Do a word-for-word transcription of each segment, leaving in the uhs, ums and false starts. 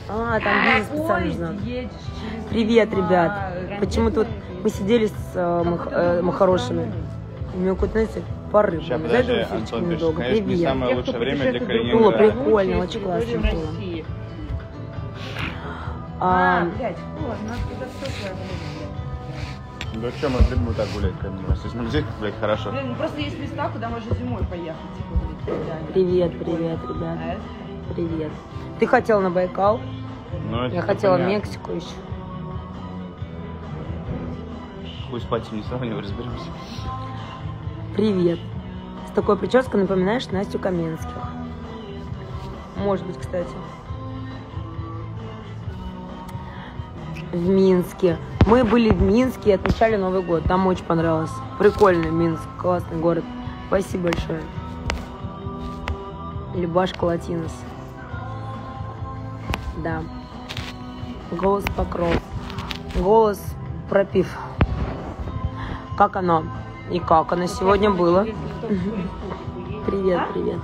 А, там виза специально нужна. Привет, ребят. Почему-то вот мы сидели с э, мах, э, махорошами. У меня какой-то, знаете, порыв. Сейчас, подожди, Антон пишет, конечно, Привет. не самое лучшее время для Было Калининграда. прикольно, очень классно было. А, блядь, вот, у нас туда все Да что, мы любим так гулять, Калининград. Если мы здесь, блядь, хорошо. Блин, ну просто есть места, куда можно зимой поехать. Типа, блядь, привет, привет, ребят. Привет. Ты хотела на Байкал? Ну, Я хотела в Мексику еще. Хуй с пальцем не сравнивай, разберемся. Привет. С такой прической напоминаешь Настю Каменских. Может быть, кстати. В Минске. Мы были в Минске и отмечали Новый год. Там очень понравилось. Прикольный Минск, классный город. Спасибо большое. Любашка Латинос. Да. Голос Покров. Голос пропив. Как оно? И как оно сегодня было? Привет, привет.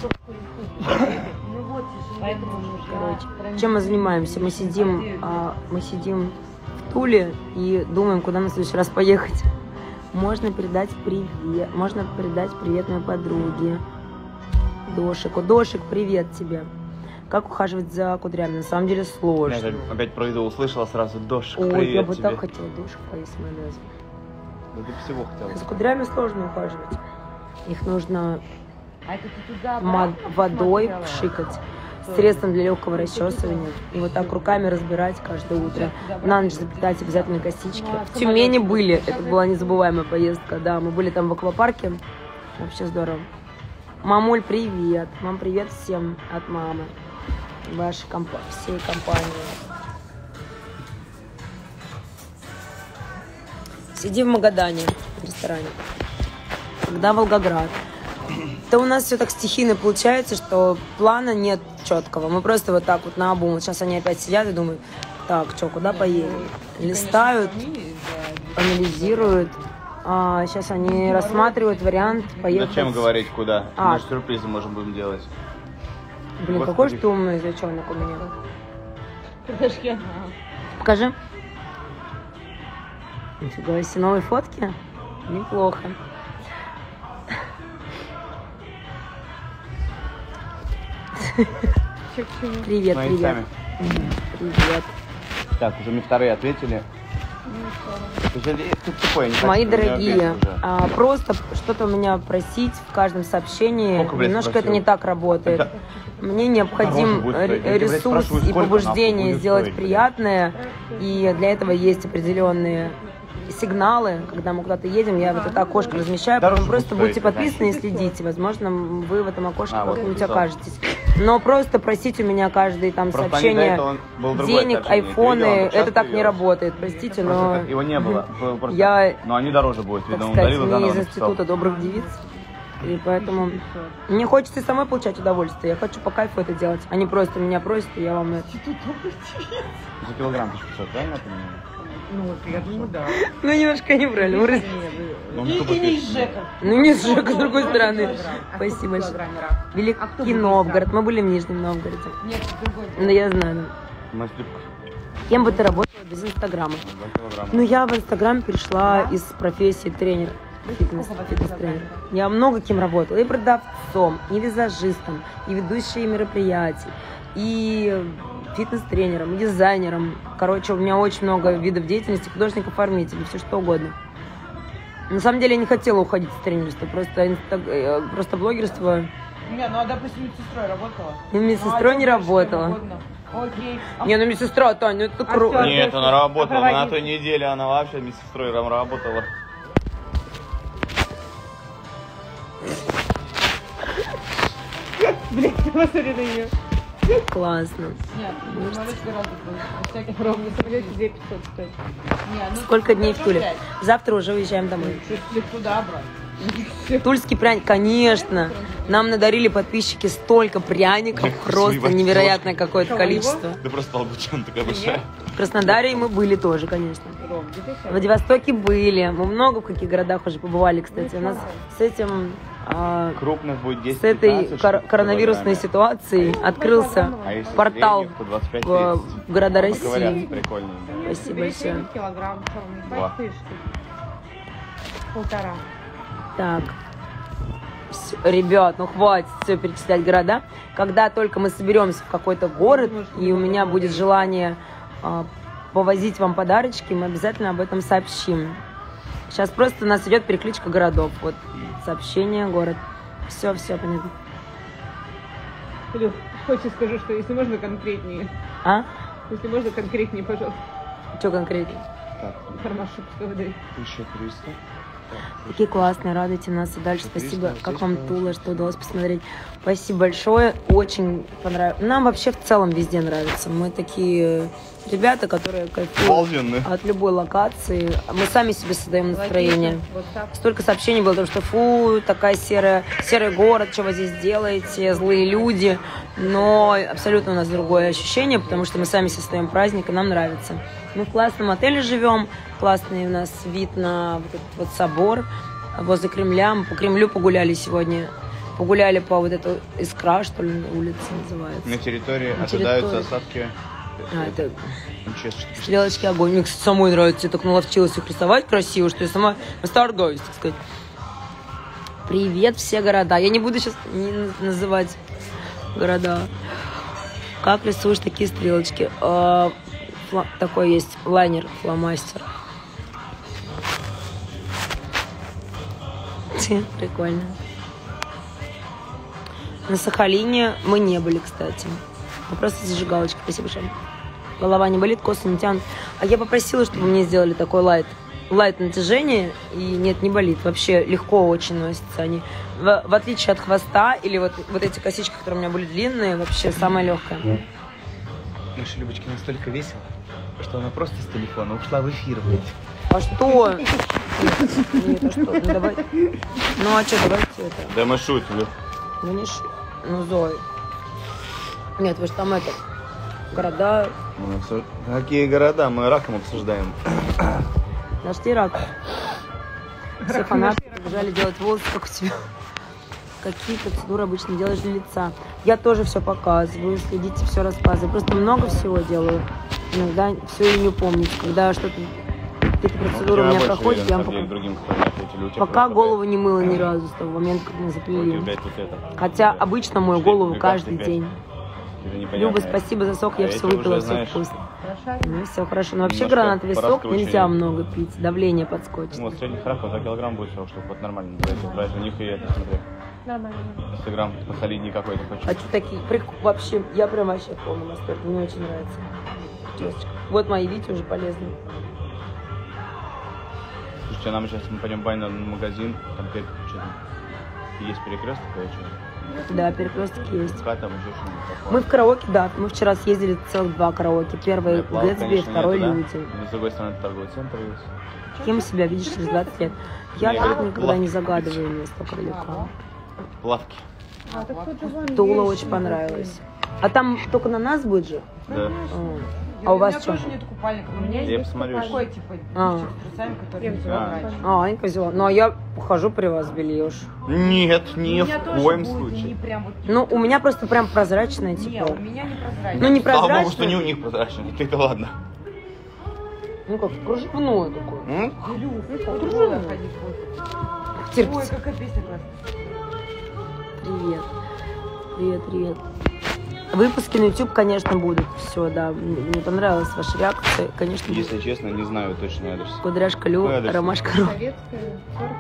Короче, чем мы занимаемся? Мы сидим, а, мы сидим в Туле и думаем, куда на следующий раз поехать. Можно передать привет. Можно передать привет моей подруге. Дошику. Дошик, привет тебе. Как ухаживать за кудрями? На самом деле сложно. Я опять про еду услышала сразу. Дошик, Ой, привет я бы тебе. так хотела Дошик поесть майонез. Да ты всего хотела. За кудрями сложно ухаживать. Их нужно А это ты туда мод- водой пшикать, средством для легкого расчесывания. И вот так руками разбирать каждое утро. На ночь заплетать обязательно косички. В Тюмени были. Это была незабываемая поездка. Да, мы были там в аквапарке. Вообще здорово. Мамуль, привет. Мам, привет всем от мамы. Вашей компа- всей компании. Сидим в Магадане, в ресторане. Когда Волгоград. Да у нас все так стихийно получается, что плана нет четкого. Мы просто вот так вот наобум. Вот сейчас они опять сидят и думают, так, что, куда поедем? Листают, анализируют. А, сейчас они рассматривают вариант поехать. Зачем говорить куда? А. Мы же сюрпризы можем будем делать. Блин, Господи. какой же ты умный зайчонок у меня. Покажи. Нифига себе, новые фотки? Неплохо. Привет, Мои привет. сами. Привет. Так, уже мне вторые ответили. Тут тупое, не Мои хочу, у меня дорогие, вес уже. а, просто что-то у меня просить в каждом сообщении. Сколько, блядь, Немножко спросил? это не так работает. Это- Мне необходим Дороже будет ре- стоить. Я тебя, блядь, ресурс спрашиваю, и сколько побуждение нахуй будет сделать стоить, блядь? приятное. И для этого есть определенные сигналы. Когда мы куда-то едем, я вот это окошко размещаю, Дороже потом просто будет будьте стоить, подписаны и следите. Возможно, вы в этом окошке А, вот как-нибудь написал. окажетесь. Но просто просить у меня каждое там Просто они до сообщение, этого был другой денег, сообщение. Ты айфоны, видела, он это часто так не вез? работает. Простите, Просто но... так его не было. Было просто- Я- Но они дороже будут. Так Видно, он сказать, дарил и не заново из написал. института добрых девиц. И поэтому мне хочется и самой получать удовольствие. Я хочу по кайфу это делать. Они просто меня просят, и я вам это... За килограмм тысяча пятьсот, правильно я понимаю? Ну, вот, я думаю, да. Ну, немножко неправильно. Мы раз- Ну, И, мне тупо и не пишет. из Жека. Ну, не с Жека, с другой стороны. А Спасибо сколько большое. килограммера? А кто Великий был Новгород. из Мы были в Нижнем Новгороде. Нет, другой. Ну, я знаю. Мы слепка. Кем бы ты работала без Инстаграма? Два килограмма. Ну, я в Инстаграм перешла из профессии тренер. Фитнес, Сколько фитнес-тренер. Я много кем работала. И продавцом, и визажистом, и ведущей мероприятий, и фитнес-тренером, и дизайнером. Короче, у меня очень много видов деятельности, художник-оформитель, все что угодно. На самом деле я не хотела уходить с тренерства, просто, инста... э, просто блогерство. Не, ну а допустим, медсестрой работала? Ну, медсестрой не работала. Окей. А Не, ну медсестра, Таня, это А круто. что? Нет, она работала. Проводить. На той неделе она вообще медсестрой там работала. Блин, посмотри на нее. Классно. Нет, самолет гораздо больше. На всяких ровно самолете две пятьсот стоит. Не, ну, Сколько дней в Туле? пять. Завтра уже уезжаем домой. Чуть ли туда, брат. Тульский пряник, конечно. Нам надарили подписчики столько пряников, просто невероятное какое-то количество. Да просто толбучан такая большая. В Краснодаре мы были тоже, конечно. В Владивостоке были. Мы много в каких городах уже побывали, кстати. У нас с этим... А, крупных будет десять, с этой кор- коронавирусной ситуацией открылся а портал двадцать пять, в, в города России. Прикольно. Спасибо большое. Килограмм, Два. полтора. Так, всё, ребят, ну хватит все перечислять города. Когда только мы соберемся в какой-то город, и у меня будет желание а, повозить вам подарочки, мы обязательно об этом сообщим. Сейчас просто у нас идет перекличка городов. Вот сообщение, город. Все, все понятно. Илюх, хочешь скажу, что если можно конкретнее. А? Если можно конкретнее, пожалуйста. Что конкретно? Так, Формат шубской воды. тысяча триста. Такие классные, радуйте нас и дальше. Спасибо, Здесь, как здесь, вам да. Тула, что удалось посмотреть. Спасибо большое, очень понравилось. Нам вообще в целом везде нравится. Мы такие ребята, которые кайфуют Обалденные. от любой локации. Мы сами себе создаем настроение. Вот так. Столько сообщений было, потому что фу, такая серая, серый город, что вы здесь делаете, злые люди. Но абсолютно у нас другое ощущение, потому что мы сами себе создаем праздник, и нам нравится. Мы в классном отеле живем, классный у нас вид на вот этот вот собор возле Кремля. Мы по Кремлю погуляли сегодня. Погуляли по вот этой Искра, что ли, улица называется. На территории На ожидаются территории. осадки. А, это Честно. стрелочки огонь. Мне, кстати, самой нравится. Я так наловчилась их рисовать красиво, что я сама восторгаюсь, так сказать. Привет, все города. Я не буду сейчас не называть города. Как рисуешь такие стрелочки? А, фла- такой есть лайнер, фломастер. Прикольно. На Сахалине мы не были, кстати. Мы просто зажигалочка. Спасибо большое. Голова не болит, косы не тянут. А я попросила, чтобы мне сделали такой лайт. Лайт натяжение, и нет, не болит. Вообще легко очень носятся они. В, в отличие от хвоста или вот, вот эти косички, которые у меня были длинные, вообще самое легкое. Наша Любочка настолько весела, что она просто с телефона ушла в эфир, блядь. А что? Нет, а что? Ну, давай. Ну, а что, давайте это. Да мы шутим. Ну, не ш... Ну, Зой. Нет, вы же там это... Города... Мы обсуж- Какие города? Мы раком обсуждаем. Нашли рак. Все фанаты побежали делать волосы, как у тебя. Какие процедуры обычно делаешь для лица? Я тоже все показываю, следите, все рассказываю. Просто много всего делаю. Иногда все и не помню. Когда что-то... Какие-то процедуры у меня проходят, я вам покажу. Другим, которые ответили. У тебя Пока просто, голову не мыла ни разу с того момента, как мы блядь, заплели. вот, блядь, вот это. Хотя обычно мою голову Четыре, каждый пять. день. Это непонятно. Люба, спасибо за сок, я А все эти выпила, уже, все знаешь, вкусно. Хорошо. Ну, все хорошо. Но вообще Немножко гранатовый сок пораскручивание. нельзя много пить, давление подскочит. Ну, вот средних раков за килограмм будет, чтобы вот нормально. Давайте брать у них и это, смотри. Нормально. сто грамм по солидней какой-то хочу. А что такие? Прик... Вообще, я прям вообще в полном восторге. Мне очень нравится. Честочка. Вот мои видео уже полезные. Слушайте, нам сейчас мы пойдем в банный магазин, там перед что там есть перекресток, или что? Да, перекресток есть. Пока там еще что-нибудь такое. Мы в караоке, да. Мы вчера съездили целых два караоке. Первый Нет, плавок, Гэтсби, конечно, второй нету, да? Люди. Но с другой стороны, торговый центр есть. Кем себя видишь через двадцать лет? Я Не, тут а, никогда не загадываю мне столько далеко. Плавки. А, так тут же вон Тула есть очень понравилась. А там только на нас будет же? Да. А, а у вас что? У меня тоже нет купальника. У меня Я есть посмотрю. такой, типа, А. девчонка с трусами, которые А. взяла раньше. А, Анька взяла. Ну, а я хожу при вас в белье уж. Нет, ни У меня в тоже коем будет, случае. не прям вот... Ну, у меня просто прям прозрачная, Не, типа. у меня не прозрачно. Ну, не Слава прозрачная. богу, что не у них прозрачно. Это ладно. Ну, как, кружевное такое. М? Илюх, Ну, как дружина. дружина ходить будет. Ой, Терпите. какая песня классная. Привет. Привет, привет. Выпуски на YouTube, конечно, будут. Все, да. Мне понравилась ваша реакция. Конечно, будет. Если честно, не знаю точный адрес. Кудряшка Лю, Какой адрес? Ромашка Ру. Советская, сорок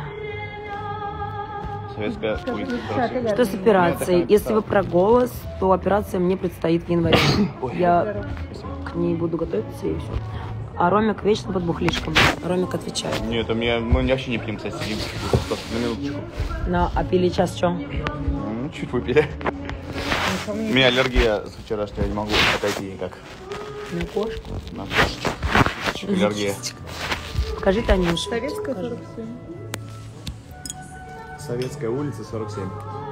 Советская Скажи, улица. десятый, короче. да. Что с операцией? Нет, Если вы про голос, то операция мне предстоит в январе. Ой, Я к ней буду готовиться и все. А Ромик вечно под бухлишком. Ромик отвечает. Нет, у меня, мы вообще не пьем, кстати, сидим. Просто на минуточку. На, а пили час что? Ну, чуть выпили. У меня аллергия с вчерашнего, я не могу отойти никак. На кошку? На кошечку. Чуть аллергия. Покажи Танюше. Советская Покажи. сорок семь. Советская улица, сорок семь.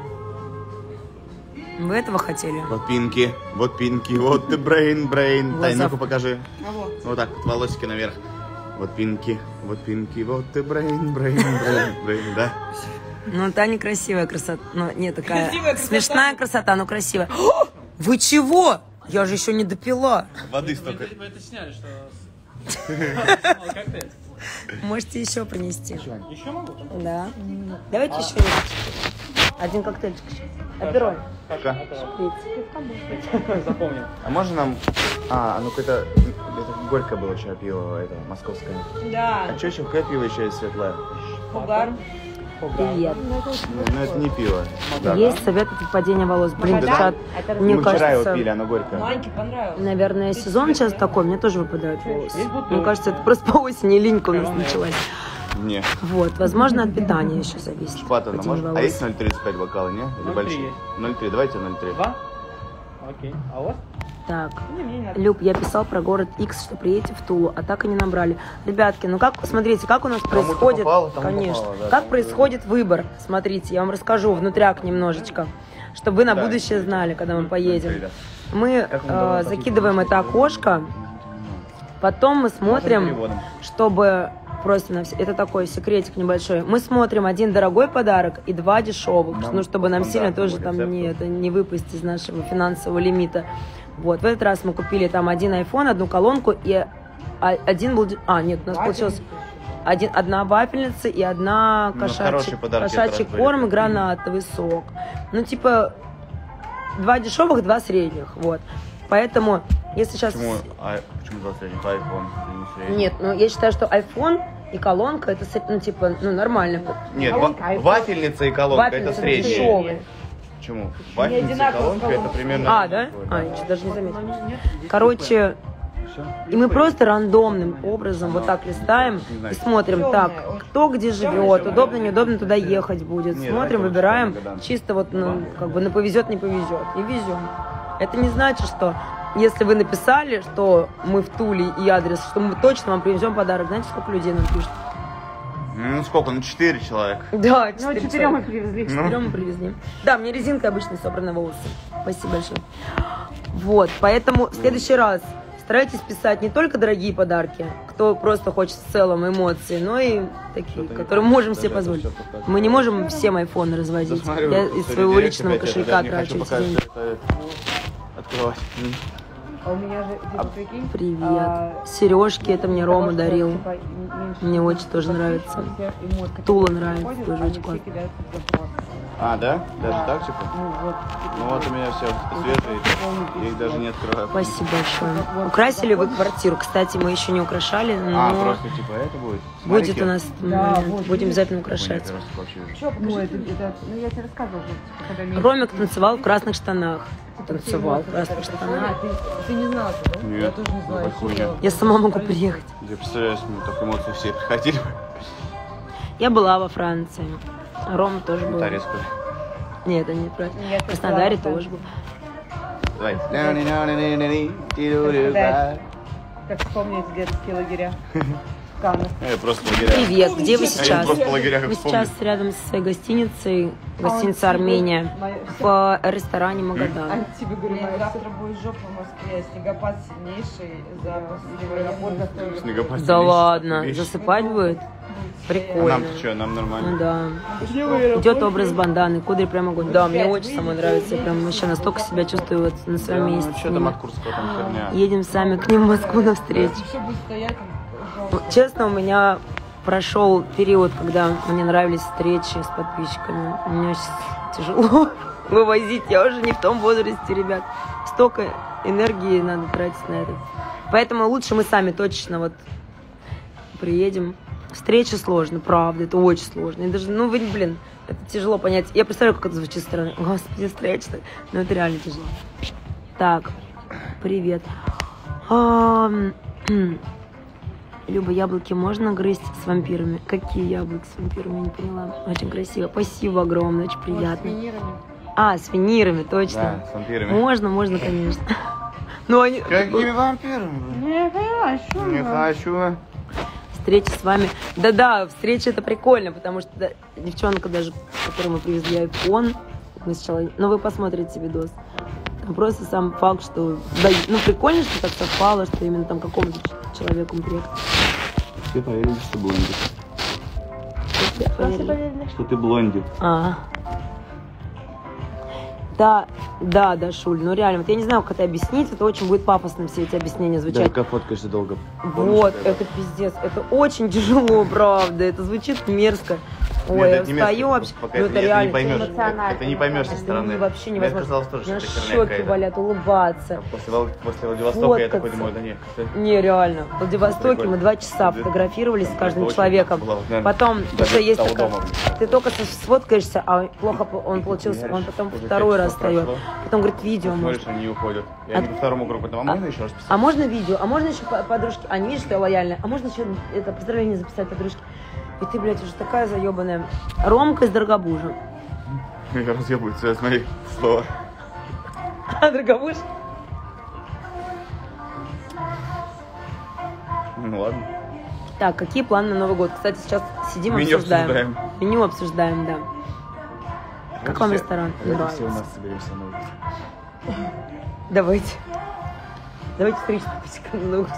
Вы этого хотели? Вот пинки, вот пинки, вот ты брейн, брейн. Дай, Глаза. ну-ка покажи. А вот. Вот так, вот волосики наверх. Вот пинки, вот пинки, вот ты брейн, брейн, брейн, брейн, да? Ну, та некрасивая красота. Ну, не такая Красивая красота. смешная красота, но красивая. О, вы чего? Я же еще не допила. Воды столько. Вы это сняли, что... Можете еще принести. Еще могу? Да. Давайте еще нибудь. Один коктейльчик еще. Апероль. Запомнил. А можно нам... А, ну это, это горькое было вчера пиво, это московское. Да. А что еще? Какое пиво еще есть светлое? Угар. Привет. Ну, ну, это не пиво. Да, Есть совет от падения волос. Блин, Да? девчат, Это мне Мы вчера его кажется, пили, оно горькое. Маньке понравилось. наверное, сезон сейчас такой, мне тоже выпадают волосы. Мне кажется, это просто по осени линька у нас началась. Не. Вот, возможно, от питания еще зависит. Шпатана падение может? А волос. есть ноль тридцать пять бокалы, не? Или ноль три большие? есть. ноль три, давайте ноль три. Два? Окей. А у вас? Так, Не, мне не надо. Люб, я писал про город X, что приедете в Тулу, а так и не набрали. Ребятки, ну как, смотрите, как у нас Кому-то происходит, попало, тому конечно, попало, да, как тому происходит выбор. Смотрите, я вам расскажу внутряк немножечко, чтобы вы на Да, будущее знали, когда мы поедем. Ребят. Мы Как мы э, давно закидываем это окошко, потом мы смотрим, переводом. чтобы просто на все. Это такой секретик небольшой. Мы смотрим один дорогой подарок и два дешевых, Нам ну чтобы нам сильно стандартному тоже там рецепту. не, это, не выпасть из нашего финансового лимита. Вот, в этот раз мы купили там один iPhone, одну колонку и а- один был... де- А, нет, у нас получилось один, одна вафельница и одна Ну, кошачий, хорошие подарки кошачий это раз были. корм и гранатовый сок. Ну, типа, два дешевых, два средних, вот. Поэтому, если сейчас... Почему, а, почему два средних? iPhone, не средний? Нет, ну я считаю, что iPhone и колонка это, ну, типа, ну, нормально. Нет, Колонка, ва- iPhone. вафельница и колонка Вафельница это средние. дешевые. Почему? Вафельница и одинаково колонка с это колонкой. примерно... А, да? одинаково, А, я что, даже не заметила. Нет. Короче, и мы просто рандомным образом вот так листаем и смотрим, так, кто где живет, удобно, неудобно туда ехать будет. Нет, Смотрим, давайте выбираем, лучше гадам. чисто вот, ну, как бы, на повезет, не повезет. И везем. Это не значит, что если вы написали, что мы в Туле и адрес, что мы точно вам привезем подарок. Знаете, сколько людей нам пишет? Ну сколько? Ну четыре человека. Да, Ну, четыре четырем мы человека. привезли. Четырем мы привезли. Да, мне резинка обычно собрана волосы. Спасибо большое. Вот, поэтому в следующий раз старайтесь писать не только дорогие подарки, кто просто хочет в целом эмоции, но и такие, Что-то не которые так. можем Даже себе это позволить. всё показывает. Мы не можем всем айфоны развозить. Засмотрю, Я из смотрю, своего директ личного опять, я кошелька даже не трачу хочу эти пока деньги. всё это открывать. М. А у меня же, типа, прикинь, Привет. а, Сережки, это мне Рома потому что, дарил. типа, меньше Мне очень тоже подписчиков, нравится. все эмоции, Тула которые нравится, приходят, тоже они очень все классно. кидают под запрос. А, да? Даже Да. так, типа? Ну вот. Ну вот у меня все свежие, я их даже не открываю. Спасибо большое. Украсили вы квартиру? Кстати, мы еще не украшали, но А, просто типа это будет? будет Смотрите. у нас Да, момент. вот, Будем видите? обязательно Ой, я украшать. первый раз вообще вижу. Чё, ну, это, это, ну я тебе рассказывала уже, типа, когда месяц- Ромик танцевал в красных штанах. Танцевал в красных А, штанах. ты, ты не знала, да? Нет, Я тоже не знала. какой я хуйня. сидела. Я сама могу приехать. Я представляю, если мне так эмоции все приходили. Я была во Франции. Рома тоже был. Тариску. Нет, это не про. Я В Краснодаре танцевала, тоже был. Давай. Представляешь? Как вспомнить детские лагеря. В Каннах. Я просто в лагерях. Привет, где вы А я сейчас? просто в лагерях Мы вспомнил. сейчас рядом со своей гостиницей, А гостиница Армения, Моя- в ресторане Магадан. А тебе говорю, Блин, моя завтра будет жопа в Москве, снегопад сильнейший, запах аэропорт готовится. Снегопад Да сильнейший, ладно, вещь. засыпать будет? А Прикольно. нам-то что, нам Ну нормально. да. Идет образ банданы, кудри прям огонь. Да, мне очень самой нравится. Я прям вообще настолько себя чувствую вот на своем месте. Ну с что там ними. от Курского там херня? Едем сами к ним в Москву навстречу. Все будет стоять там. Ну, честно, у меня прошел период, когда мне нравились встречи с подписчиками. Мне сейчас тяжело вывозить. Я уже не в том возрасте, ребят. Столько энергии надо тратить на это. Поэтому лучше мы сами точно вот приедем. Встреча сложно, правда, это очень сложно. И даже, ну, вы, блин, это тяжело понять. Я представляю, как это звучит со стороны. Господи, встреча. Но это реально тяжело. Так, привет. А, Люба, яблоки можно грызть с вампирами? Какие яблоки с вампирами? Я не поняла. Очень красиво. Спасибо огромное, очень приятно. А, с винирами, точно. Да, с вампирами. Можно, можно, конечно. Ну, они... Какими вампирами? Не хочу. Не хочу. встреча с вами. Да-да, встреча это прикольно, потому что да, девчонка даже, которой мы привезли айфон, мы сначала, ну вы посмотрите видос. Там просто сам факт, что, да, ну прикольно, что так совпало, что именно там какому-то человеку он приехал. Все поверили, что блондик. Все поверили? Что ты блондик. А. Да, да, да, Шуль, ну реально, вот я не знаю, как это объяснить, это очень будет пафосно, все эти объяснения звучать. Да, фоткаешься долго. Вот, это пиздец, это очень тяжело, правда, это звучит мерзко. Ой, Нет, я это не мерзко, встаю вообще, пока ну это это не- реально это не поймешь. эмоционально. Это не поймешь со стороны. Ну, вообще Мне невозможно. казалось тоже, У меня что это херня щеки какая-то. болят, улыбаться. После, Вол- после Владивостока я такой думаю, да нет, как-то... Не, реально. В Владивостоке Прикольно. мы два часа Да. фотографировались с Там каждым очень человеком. было, вот, наверное, Потом даже уже есть того такая... дома. Ты только со- сфоткаешься, а плохо по- он получился. Он потом Уже второй пять раз часов встает. прошло. Потом говорит, видео может. Смотришь, они уходят. Я А- не по второму кругу, а можно еще раз писать? А можно видео? А можно еще по- подружки? А не видишь, что я лояльная? А можно еще это поздравление записать подружке? И ты, блядь, уже такая заебанная. Ромка из Дорогобужа. Я разъебываю тебя, смотри, слова. А, Дорогобуж? Ну ладно. Так, какие планы на Новый год? Кстати, сейчас сидим, Меню обсуждаем. обсуждаем. Меню обсуждаем, да. Как вам ресторан? Давайте Нравится. все у нас соберемся на улице. Давайте. Давайте стричься по на улице.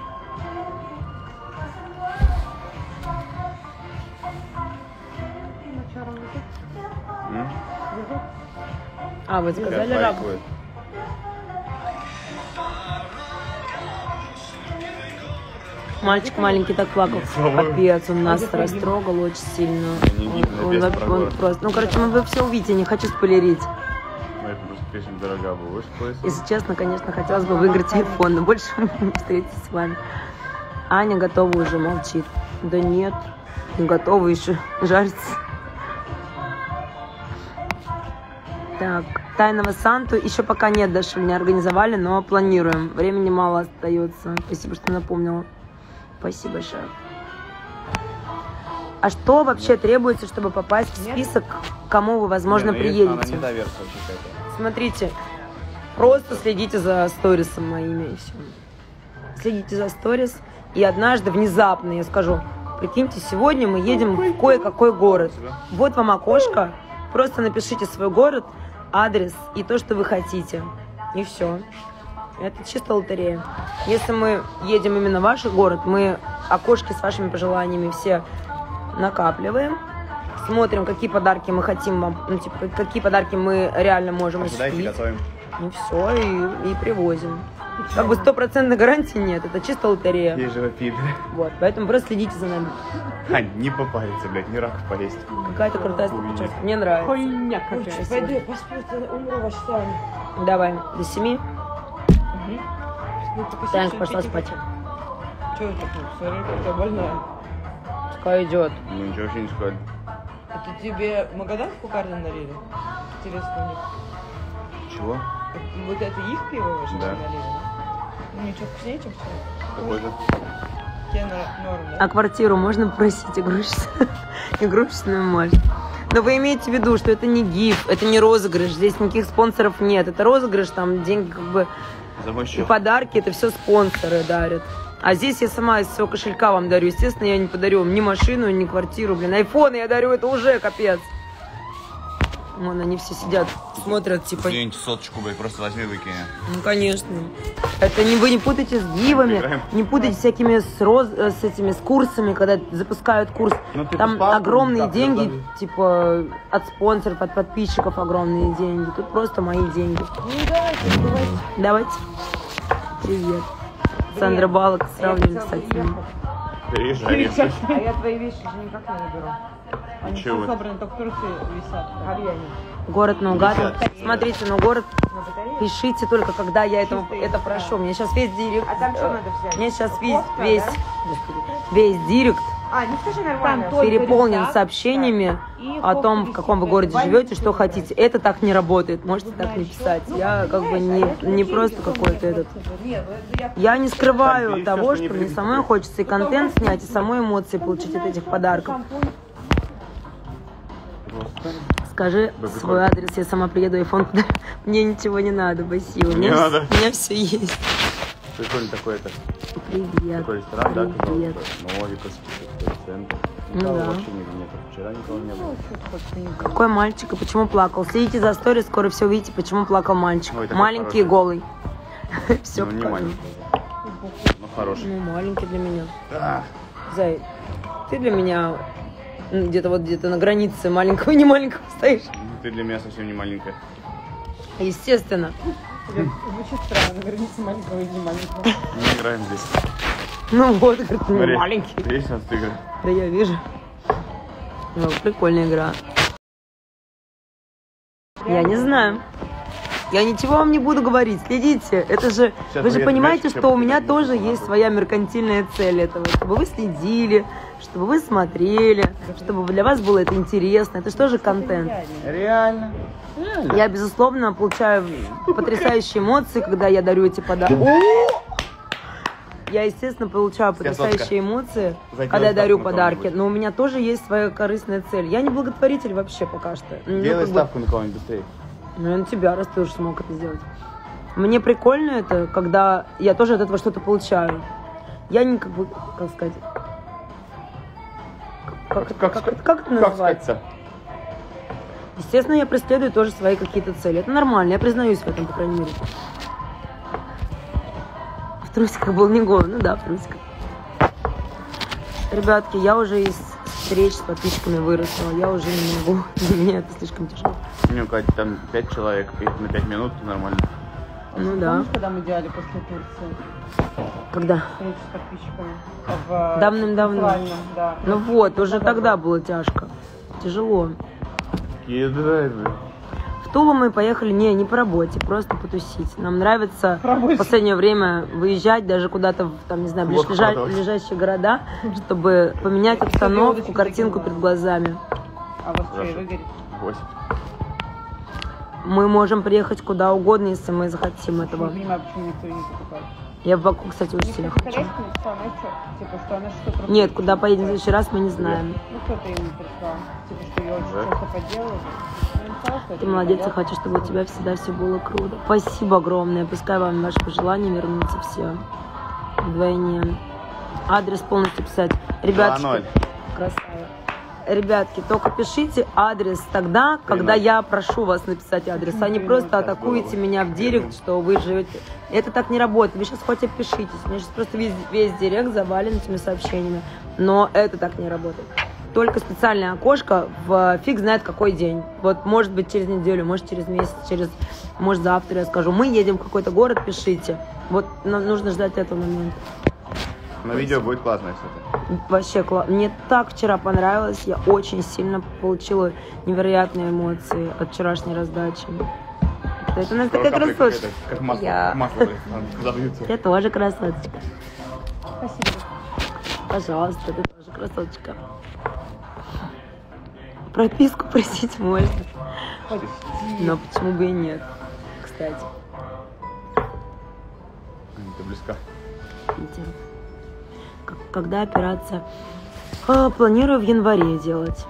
М? А, вы заказали Сейчас рагу? поехали. Мальчик маленький так плакал. Слава. Капец, он нас растрогал очень сильно. Не Он, видно, он без во- прогулок. он просто... Ну, короче, вы все увидите, не хочу спойлерить. Мы просто пишем дорога будешь пояс. Если честно, конечно, хотелось бы выиграть айфон, но больше не встретиться с вами. Аня готова уже, молчит. Да нет, не готова еще, жарится. Так, тайного Санту еще пока нет, даже не организовали, но планируем. Времени мало остается. Спасибо, что напомнила. Спасибо большое. А что вообще требуется, чтобы попасть в список, к кому вы, возможно, Не, ну, есть- она приедете? не та версия вообще какая-то. Смотрите, просто следите за сторисом моими и все. Следите за сторис. И однажды внезапно я скажу, прикиньте, сегодня мы едем в кое-какой город. Вот вам окошко. Просто напишите свой город, адрес и то, что вы хотите. И все. Это чисто лотерея. Если мы едем именно в ваш город, мы окошки с вашими пожеланиями все накапливаем. Смотрим, какие подарки мы хотим вам, ну, типа, какие подарки мы реально можем Ожидайте, осуществить. готовим. И все, и, и привозим. Как бы стопроцентной гарантии нет, это чисто лотерея. Есть же пили. Вот, поэтому просто следите за нами. Ань, не попариться, блядь, не рак поесть. Какая-то крутая стопочка. Мне нравится. Хуйня Ой, какая. Пойду я посплю, умру во часами. Давай, до семи. Таня пошла спать. Че это тут? Смотри, какая больная. Пускай идет. Ну ничего вообще не сказали. Это тебе магаданскую карту налили? Интересно у них. Чего? Это- Вот это их пиво ваше Да. налили? Да? Ну ничего вкуснее, чем вчера. Какой-то. Тебе на- норм, да? А квартиру можно попросить игрушечную? Игрушечную можно. Но вы имеете в виду, что это не гиф, это не розыгрыш, здесь никаких спонсоров нет. Это розыгрыш, там деньги как бы За мой и счет. подарки, это все спонсоры дарят. А здесь я сама из своего кошелька вам дарю. Естественно, я не подарю вам ни машину, ни квартиру. Блин, айфоны я дарю, это уже капец. Вон они все сидят, смотрят, типа, Извините, соточку, блядь, просто возьми выкини. ну, конечно. Это не, вы не путайте с гивами, Играем. не путайте с всякими с, роз, э, с этими, с курсами, когда запускают курс. Ну, ты Там поспал, огромные так, деньги, да, да. типа, от спонсоров, от подписчиков огромные деньги. Тут просто мои деньги. Ну давайте, давайте. Давайте. Привет. Сандра Балок сравнивали, кстати. Приезжай. А я твои вещи же никак не наберу. Они Чего? все собраны, только трусы висят. Гальяне. Город наугад. Ребят. Смотрите, ну город На батарее? пишите только, когда я это, Чистые, это да. прошу. Мне сейчас весь директ... А там что надо взять? Мне сейчас весь, Кофта, весь, да? господи, весь директ А, не скажи нормально. Там только переполнен рюкзак, сообщениями и о том, кофту в каком вы висит. городе Ваня живете, что ничего не хотите. Это так не работает. Можете так не писать. Ну, Я как бы не, не просто какой-то этот... Нет, ну, я... Я не скрываю Там, того, что не что мне придется. самой хочется и контент снять, и самой эмоции получить от этих подарков. Скажи Да, свой прикольно. адрес, я сама приеду, айфон подарю. Мне ничего не надо, спасибо. У Не меня, надо. у меня все есть. Прикольно такой это. Привет. Такой ресторан, да, Привет. Новиковский, такой центр. Ну Никого да. вообще нигде нет. Вчера никого не было. Какой мальчик и почему плакал? Следите за историей, скоро все увидите, почему плакал мальчик. Ой, такой Маленький и хороший. голый. Все Ну, не маленький. Ну, хороший. Ну, маленький для меня. А, Зай, ты для меня м, где-то вот где-то на границе маленького и не маленького стоишь. ты для меня совсем не маленькая. Естественно. Звучит странно, на границе маленького и не маленького. Мы играем здесь. Ну вот, говорит, ну, Смотри, маленький. Есть у нас игры? Да я вижу. Ну, прикольная игра. Я не знаю. Я ничего вам не буду говорить. Следите. Это же, Сейчас вы же я понимаете, знаешь, что у чем меня ты тоже нахуй. есть своя меркантильная цель этого. Чтобы вы следили, чтобы вы смотрели, чтобы для вас было это интересно. Это же тоже контент. Реально. Я, безусловно, получаю потрясающие эмоции, когда я дарю эти подарки. Я, естественно, получаю потрясающие эмоции, Закинь когда я дарю ставку на подарки. кого-нибудь. Но у меня тоже есть своя корыстная цель. Я не благотворитель вообще пока что. Ну, Делай как бы- ставку на кого-нибудь быстрее. Ну, я на тебя, раз ты уже смог это сделать. Мне прикольно это, когда я тоже от этого что-то получаю. Я не как бы, как сказать... Как, как, Как как, ска- это- как это Как называется? сказать-то? Естественно, я преследую тоже свои какие-то цели. Это нормально, я признаюсь в этом, по крайней мере. В трусиках был не голый, ну да, в трусиках. Ребятки, я уже из встреч с подписчиками выросла, я уже не могу, для меня это слишком тяжело. У меня, Катя, там пять человек, и на пять минут нормально. Ну да. Помнишь, когда мы делали после Турции Когда? встречу с подписчиками? В Давным-давно. виртуальном, да. Ну вот, уже тогда было тяжко. Тяжело. Какие драйвы. В Тулу мы поехали, не, не по работе, просто потусить. Нам нравится Рабочий. в последнее время выезжать даже куда-то, в, там, не знаю, Вот ближайшие, куда-то. ближайшие города, чтобы поменять обстановку, удочки картинку закинула. перед глазами. А вот что, и Хорошо. выгорит? Восемь. Мы можем приехать куда угодно, если мы захотим Я не этого. понимаю, почему никто не покупает. Я в Баку, кстати, очень Мне сильно кто-то хочу. колечко написал, знаешь что? Типа, что она что-то... Нет, куда поедем в следующий раз, мы не знаем. Ну, кто-то ему прислал. Типа, что я очень Да? часто поделала. Я написала, что это Ты не молодец, я моя. хочу, чтобы у тебя всегда все было круто. Спасибо огромное. Пускай вам ваши пожелания вернутся все вдвойне. Адрес полностью писать. Ребятки, два ноль. красава. Ребятки, только пишите адрес тогда, когда ноль. я прошу вас написать адрес, а не просто атакуете меня в директ, что вы живете. Это так не работает. Вы сейчас хоть опишитесь. У меня сейчас просто весь, весь директ завален этими сообщениями. Но это так не работает. Только специальное окошко в фиг знает какой день. Вот может быть через неделю, может через месяц, через, может завтра я скажу. Мы едем в какой-то город, пишите. Вот нам нужно ждать этого момента. Но видео будет классное, кстати. Вообще классно. Мне так вчера понравилось. Я очень сильно получила невероятные эмоции от вчерашней раздачи. Это у нас такая Капли красоточка. какая-то, Как масло, Я- масло блин, забьются. Ты тоже красоточка. Спасибо. Пожалуйста, ты тоже красоточка. Прописку просить можно. Почти. Но почему бы и нет, кстати. Ты близка. Видите? К- Когда операция? А, планирую в январе делать.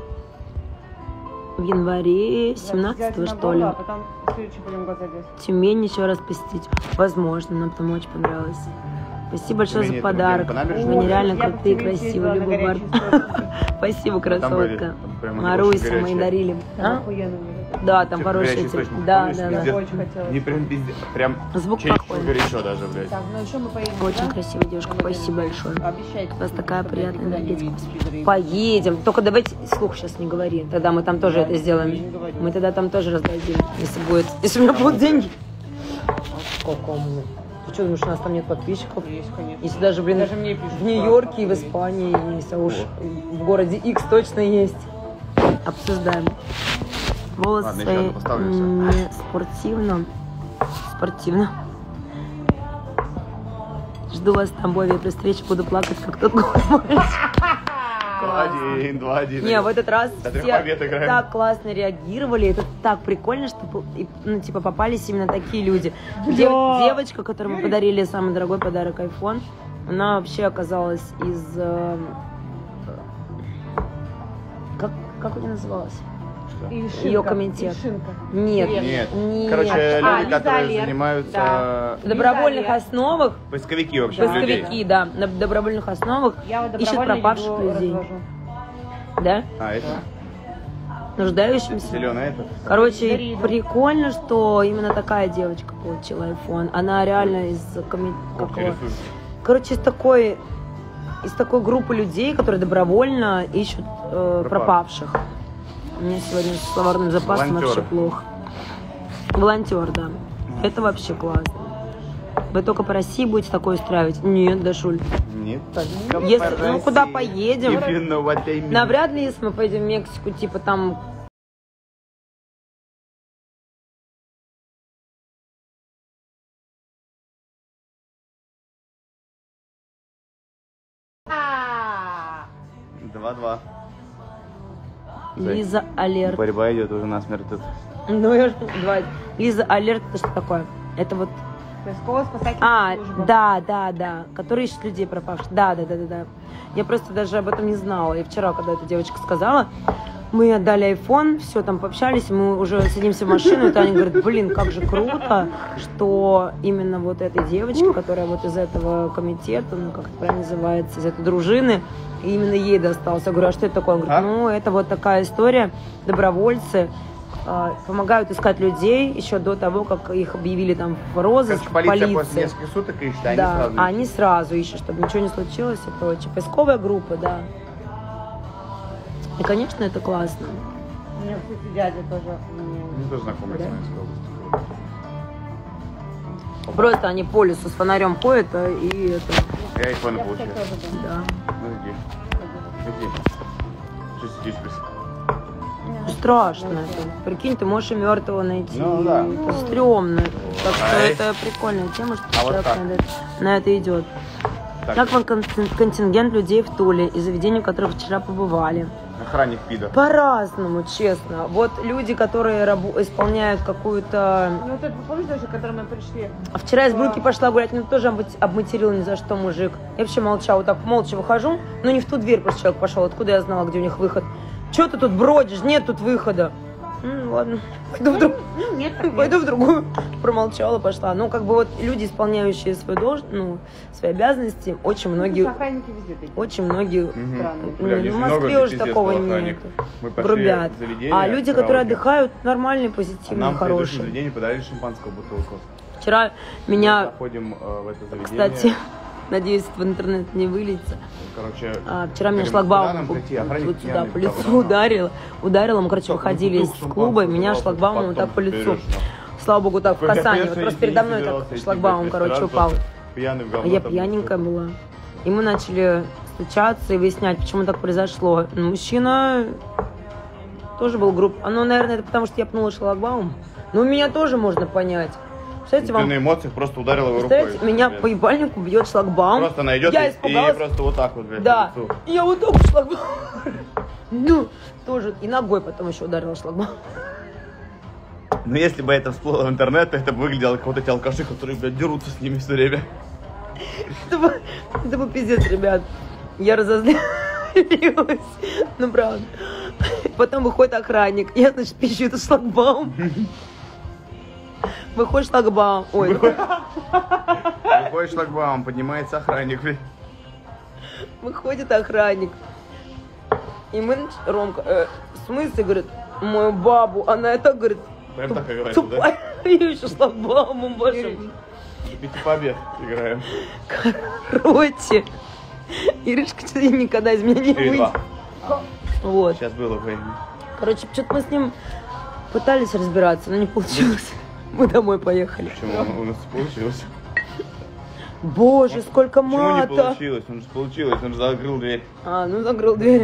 В январе семнадцатого, Взять на что ли. голову, А потом следующий будем глаза делать. Тюмень еще раз посетить. Возможно, нам там очень понравилось. Спасибо большое Тюмень за это подарок. где, по набережной? Вы нереально Я бы крутые, тебе красивые. ездила на Люблю горячие бар. истории. Спасибо, Там были, красотка. там прямо Маруся, очень мы горячие. дарили. Там А? охуенно было. Да, там Чё, хорошие горячий эти. источник, Да, помнишь, да, везде? да. Очень хотелось. Не прям пиздец, прям Звук чересчур плохой. горячо даже, блядь. Так, ну еще мы поедем. Очень да? красивая девушка, спасибо большое. Обещайте. У вас такая чтобы приятная никуда не энергетика. видеть, пидоры. Поедем. Только давайте слух сейчас не говори. Тогда мы там тоже Да, это не сделаем. говори. Мы тогда там тоже раздадим, если будет. Если у меня будут деньги. Сколько у меня? Ты что думаешь, у нас там нет подписчиков? Есть, конечно. Если даже, блин, Даже мне пишут. в Нью-Йорке и в Испании есть, а уж в городе X точно есть. Обсуждаем. Волосы Ладно, свои еще одну поставлю, всё. не спортивно. Спортивно. Жду вас в Тамбове. При встрече буду плакать, как тот голый мальчик. Два один, два один. Не, в этот раз До трех все побед играем. так классно реагировали. Это так прикольно, что пол- и, ну, типа, попались именно такие люди. Дев- девочка, которой мы подарили самый дорогой подарок iPhone, она вообще оказалась из... э, как, как у нее называлась? все. И шинка, Ее комитет. и шинка. Нет, Нет. нет. Короче, А, люди, Лиза которые Алерт, занимаются... да. В добровольных Лиза, основах, Поисковики, в общем, людей. поисковики, да, на добровольных основах Я вот ищут добровольно пропавших еду людей. развожу. Да? А, это? Нуждающимся. Зеленый этот? Короче, Дарида. прикольно, что именно такая девочка получила айфон. Она реально из коми... Ох, какого- рисует. Короче, из такой из такой группы людей, которые добровольно ищут э, пропавших. У меня сегодня с словарным запасом Волонтеры. вообще плохо. Волонтер, да. Это вообще классно. Вы только по России будете такое устраивать? Нет, Дашуль. Нет. Если, ну, куда поедем? Именно вот именно. Навряд ли, если мы поедем в Мексику, типа там... Два-два. Лиза Алерт. Борьба идет уже насмерть тут. Ну, я же давай. Лиза Алерт, это что такое? Это вот... Поисково-спасательная А, служба. да, да, да. Которые ищут людей пропавших. Да, да, да, да, да. Я просто даже об этом не знала. И вчера, когда эта девочка сказала, мы отдали айфон, все, там пообщались, и мы уже садимся в машину, и Таня говорит, блин, как же круто, что именно вот этой девочке, которая вот из этого комитета, ну, как это правильно называется, из этой дружины, именно ей достался. Я говорю, а что это такое? Он говорит, А? ну, это вот такая история, добровольцы э, помогают искать людей еще до того, как их объявили там в розыск, Короче, полиция полиции. после нескольких суток ищет, а они Да, сразу а они сразу ищут, чтобы ничего не случилось и прочее. Поисковая группа, да. И, конечно, это классно. У меня, кстати, дядя тоже. Ну, тоже знакомый Да? с Минской области. Просто они по лесу с фонарем ходят, а, и это, Я айфоны получил. да. Ну, иди. Иди. Что сидишь без... Страшно это. Прикинь, ты можешь и мертвого найти. Ну, да. Это стрёмно. Так что Ай. это прикольная тема, что А вот человек так. на это, на это идет. Так, Как вам кон- контингент людей в Туле и заведений, в которых вчера побывали? охранник пидор. По-разному, честно. Вот люди, которые рабу- исполняют какую-то... Ну, вот это, помнишь, даже, к которому мы пришли? А вчера из Булки пошла гулять, ну тоже обмат- обматерил ни за что мужик. Я вообще молчала, вот так молча выхожу, но не в ту дверь просто человек пошел, откуда я знала, где у них выход. Че ты тут бродишь? Нет тут выхода. Ну ладно, пойду в, друг... Ну, нет, пойду в другую. Промолчала, пошла. Ну, как бы вот люди, исполняющие свою должность, ну, свои обязанности, очень многие, Охранники везде такие. очень многие... Мгм. Странно. Бля, Ну, здесь в много Москве где уже пиздец такого был нет. охранник. Мы пошли Грубят. в заведение, А люди, которые караоке. отдыхают, нормальные, А позитивные, нам в предыдущем хорошие. заведении подарили шампанского бутылку. Вчера Мы меня, заходим э, в это заведение. кстати, надеюсь, в интернет не выльется. Короче, А, вчера меня говорим, шлагбаум куда нам вот, прийти? Охранник вот сюда пьяный, по лицу кого-то. ударил. Ударила, мы, короче, Только выходили из бутылку клуба, и шампанского меня давал, шлагбаумом потом так по лицу. берешь, нахуй. Слава богу, так, в Конечно, касании. Вот я просто передо мной собирался так идти шлагбаум, в короче, ресторан, упал. просто Пьяный в А говно я там пьяненькая был. была. И мы начали стучаться и выяснять, почему так произошло. Ну, мужчина тоже был групп. А ну, наверное, это потому, что я пнула шлагбаум. Ну, меня тоже можно понять. Представляете, Ты вам... на эмоциях просто ударил его рукой. Представляете, меня Блин. по ебальнику бьет шлагбаум. Просто найдет Я и, и испугалась. просто вот так вот, блядь, Да. по лицу. И я вот так вот шлагбаум. Ну, тоже. И ногой потом еще ударила шлагбаум. Но если бы это всплыло в интернет, то это бы выглядело как вот эти алкаши, которые, блядь, дерутся с ними все время. Это был, это был пиздец, ребят. Я разозлилась. Ну, правда. Потом выходит охранник. Я, значит, пищу, это шлагбаум. Выходит шлагбаум. Ой, Выходит шлагбаум, поднимается охранник, блядь. выходит охранник. И мы, нач- Ромка, э, в смысле, говорит, мою бабу, она это, говорит, Прям туп- так и говорит, тупая, ее еще шлагбаумом вашим. Пяти побед играем. Короче, Иришка что-то никогда из меня не Три, выйдет. два. Вот. Сейчас было время. Короче, что-то мы с ним пытались разбираться, но не получилось. Мы домой поехали. Почему у нас получилось? Боже, сколько Почему не мата! получилось? Он же получилось, он же закрыл дверь. А, ну закрыл дверь.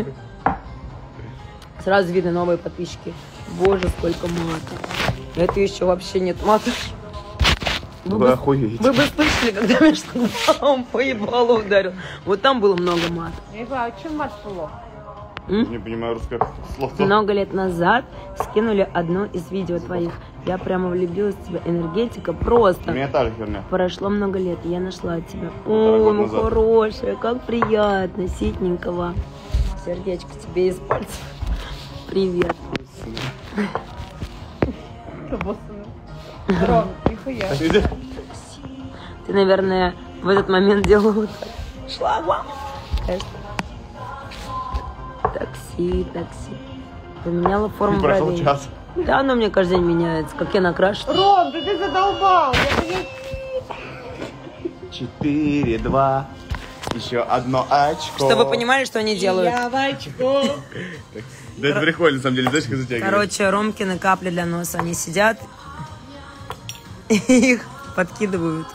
Сразу видно новые подписчики. Боже, сколько мата. Это еще вообще нет мата. Вы, Вы бы, охуеете. вы бы слышали, когда меня шлагбаум по ебалу ударил. Вот там было много мата. Я не понимаю, а чем мат плохо? М? Не понимаю русское слово. Много лет назад скинули одно из видео твоих. Я прямо влюбилась в тебя. Энергетика У просто. меня та же херня. Прошло много лет, и я нашла тебя. Полтора О, года ну назад. хорошая, как приятно, ситненького. Сердечко тебе из пальцев. Привет. Ром, нихуя. Ты, наверное, в этот момент делала вот так. Шлагбаум. Конечно. Такси, такси. Поменяла форму Прошел бровей. час. Да, оно мне каждый день меняется, как я накрашена. Ром, да ты задолбал. Я, блядь, Четыре, два. Еще одно очко. Чтобы вы понимали, что они делают. я в очко. Да это прикольно, на самом деле, знаешь, как затягивает. Короче, Ромкины капли для носа. Они сидят и их подкидывают.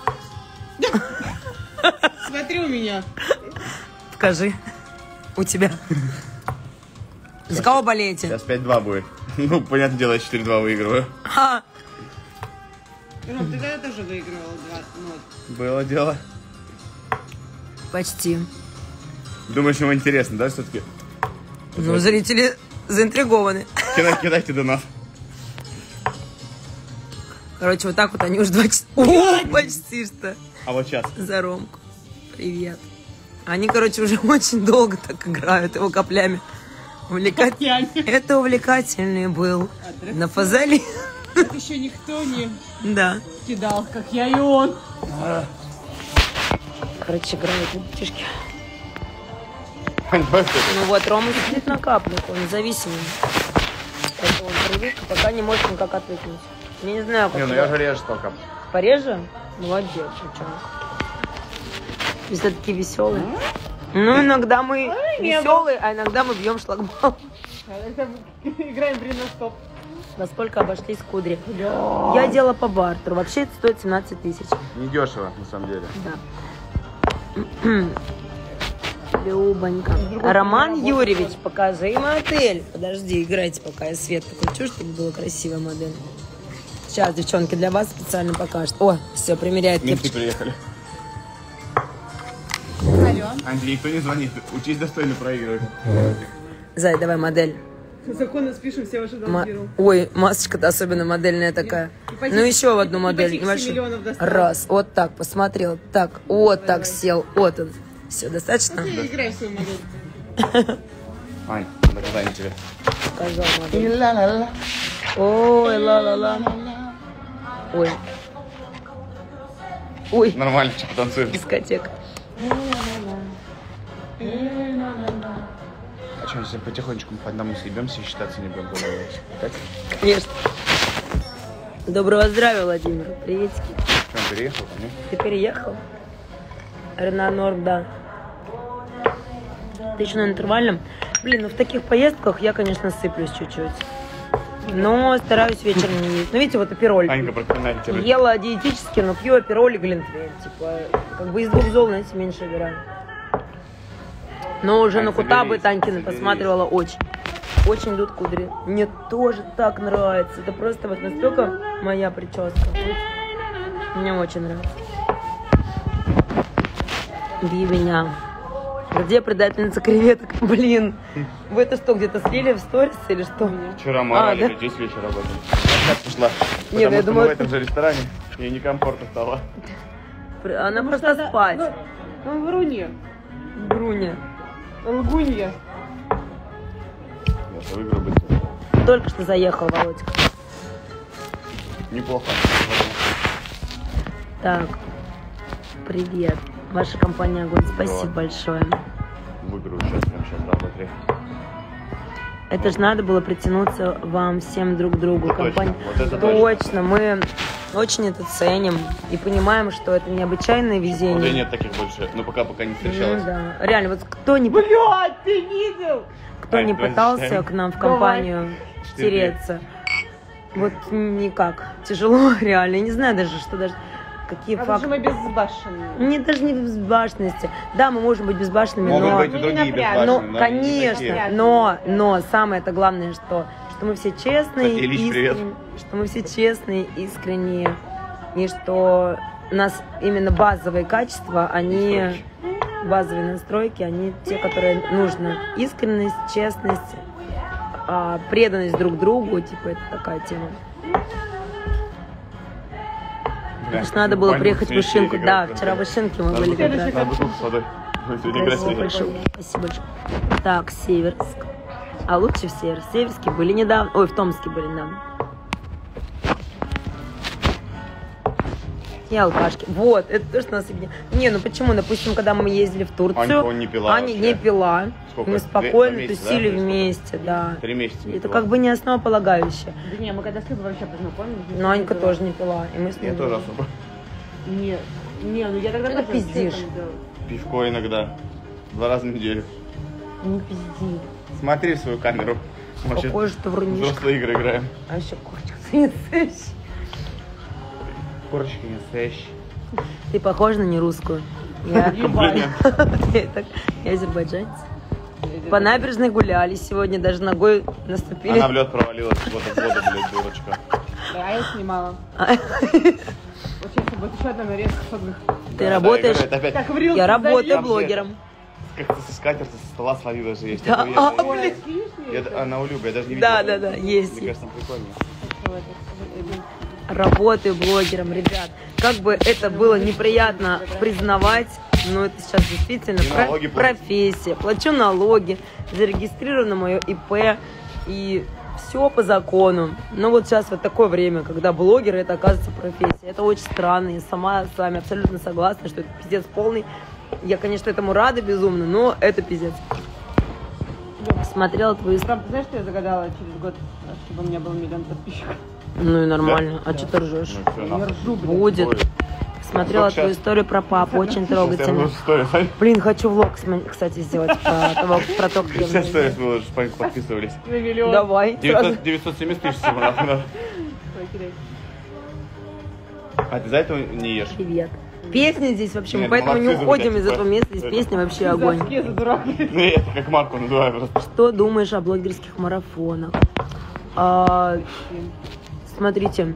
Смотри у меня. Покажи. У тебя. За кого болеете? Сейчас пять-два будет. Ну, понятное дело, я четыре-два выигрываю. Ха. Ром, ты тогда тоже выигрывал два нот. Было дело. Почти. Думаешь, ему интересно, да, все-таки? Ну, зрители заинтригованы. Кидай, кидайте до нас. Короче, вот так вот они уже два часа. О, почти что. А вот сейчас. За Ромку. Привет. Они, короче, уже очень долго так играют его каплями. Увлекать... Это увлекательный был. На фазали. Тут еще никто не Да. кидал, как я и он. Короче, играют ребятишки. Ну вот, Рома сидит на каплях, он зависимый. Это он привык, пока не может никак отвыкнуть. Я не знаю, как Не, ну его- я же реже только. Пореже? Молодец, девчонка. Все такие веселые. Ну, иногда мы веселые, а иногда мы бьем шлагбаум. Играем в стоп. Во сколько обошлись кудри? Я делала по бартеру. Вообще это стоит семнадцать тысяч. Недешево, на самом деле. Да. Любонька. Роман Юрьевич, покажи модель. Подожди, играйте, пока я свет покручу, чтобы была красивая модель. Сейчас, девчонки, для вас специально покажут. О, все, примеряет Менты кепочку. приехали. Алло. Андрей, кто не звонит? Учись достойно проигрывать. Зай, давай модель. Законно спишем все ваши Ма- долги. Ой, масочка-то особенно модельная такая. Ипотека- Ну еще в одну ипотека модель. семь небольшую. миллионов достала. Раз, вот так, посмотрел. Так, вот так сел. Вот он. Все, достаточно? Играй в свою модель. Ань, наказание тебе. Показал модель. Ой, ла-ла-ла. Ой. Ой, Нормально, что потанцуем. дискотека. А что, если потихонечку по одному съебемся и считаться не будем? Так? Конечно. Доброго здравия, Владимир. Приветики. Что, он переехал ко мне? Ты переехал? Рена Норм, да. Ты еще на интервальном? Блин, ну в таких поездках я, конечно, сыплюсь чуть-чуть. Но стараюсь вечером не есть. Ну, видите, вот апероль. Анька, проклинает тебя. Ела диетически, но пью апероль и глинтвейн. Типа, как бы из двух зол, знаете, меньше выбираю. Но уже Ань, на Кутабы соберись, Танькины соберись. посматривала очень. Очень идут кудри. Мне тоже так нравится. Это просто вот настолько моя прическа. Мне очень нравится. Бивеня. Где предательница креветок? Блин. Вы это что, где-то слили в сторис или что? Вчера мы орали, А, до десять вечера об этом. Сейчас пошла. Потому я что думала, мы в этом же ресторане. Ей некомфортно стало. Она просто спать. Ну, вруни. Бруня. Лгунья. Я выиграю быстро. Только что заехал, Володька. Неплохо. Так. Привет. Ваша компания огонь. Спасибо Вот. большое. Выиграю сейчас, прям сейчас, раз, два, три. Это же надо было притянуться вам всем друг к другу. Точно, Компания... вот это точно. Мы очень это ценим и понимаем, что это необычайное Вот и везение. нет таких больше. Ну, пока пока не Ну встречалась. да. Реально, вот кто не, Блядь, ты видел? кто Ань, не давай пытался считаем. к нам в Давай. компанию втереться, вот никак. Тяжело, реально. Я не знаю даже, что даже... Какие Потому что факты. мы безбашенные. Не даже не в безбашенности. Да, мы можем быть безбашенными, Могут но... быть и Ну, не другие напряг. безбашенные, Ну, но они не конечно, такие. но, но самое это главное, что, что мы все честные, Кстати, Ильич, привет. искренние, что мы все честные, искренние, и что у нас именно базовые качества, они, базовые настройки, они те, которые нужно. Искренность, честность, а, преданность друг другу, типа, это такая тема. Конечно, надо было приехать в Вышинку. Да, вчера в Вышинке мы были как раз. Надо бутылку с водой. Мы сегодня играть Спасибо сегодня. большое. Спасибо большое. Так, Северск. А лучше в Север. В Северске были недавно. Ой, в Томске были недавно. И алкашки. Вот, это то, что нас объединяет. Не, ну почему? Допустим, когда мы ездили в Турцию, Аня, по-моему, не пила Аня вообще. не пила. Сколько? Мы Две- спокойно два месяца, тусили да? вместе, да. Три месяца не Это пила. как бы не основополагающее. Да не, мы когда с Любой вообще познакомились. Но Анька тоже не пила. И мы с ней Я тоже дружим. особо. Не, не, ну я тогда Это тоже пиздишь. всё там делала. Пивко иногда. Два раза в неделю. Не пизди. Смотри в свою камеру. Мы вообще Похоже, что врунишка. взрослые игры играем. А еще корчится не слышишь. Корочки не стоящие. Ты похожа на нерусскую. Я, Комплимент. я, так- я азербайджанец. По набережной гуляли сегодня, даже ногой наступили. Она в лед провалилась в воду, в воду, блядь, дурочка. Да, я снимала. А, Вот сейчас будет еще одна нарезка сотных. Ты Да, работаешь? да, опять Так в рилсе Я работаю залез. блогером. как-то со скатерти со стола словила же есть. Да, Я- а, я- блин. я- я- Она у Любы, я даже не видел. Да, да, да, есть. Мне есть. кажется, там прикольно. Работаю блогером, ребят. Как бы это было неприятно признавать, но это сейчас действительно И про- налоги платишь. профессия. Плачу налоги, зарегистрировано мое ИП, и все по закону. Но вот сейчас вот такое время, когда блогеры, это оказывается профессия. Это очень странно. Я сама с вами абсолютно согласна, что это пиздец полный. Я, конечно, этому рада безумно, но это пиздец. Смотрела твои... Там, ты знаешь, что я загадала через год, чтобы у меня был миллион подписчиков? Ну и нормально. А что ты ржешь? Ну, всё, Я нахуй. ржу, блин. Будет. Ой. Смотрела Сейчас- твою историю про папу, очень Сейчас я трогательно. выложу сторис, Ань. Блин, хочу влог, см- кстати, сделать про, того, про то, как я Сейчас сторис выгляжу. выложишь, чтобы они подписывались. На миллион. Давай. сразу. девятьсот девятьсот семьдесят тысяч всего нахуй надо. Ой, кидай. А ты за этого не ешь? Привет. Песни здесь вообще, мы Нет, поэтому не молодцы, уходим блядь, из этого места, здесь это- песни вообще огонь. За аскезу, дурак. Ну я это как Марку называю просто. Что думаешь о блогерских марафонах? А, смотрите,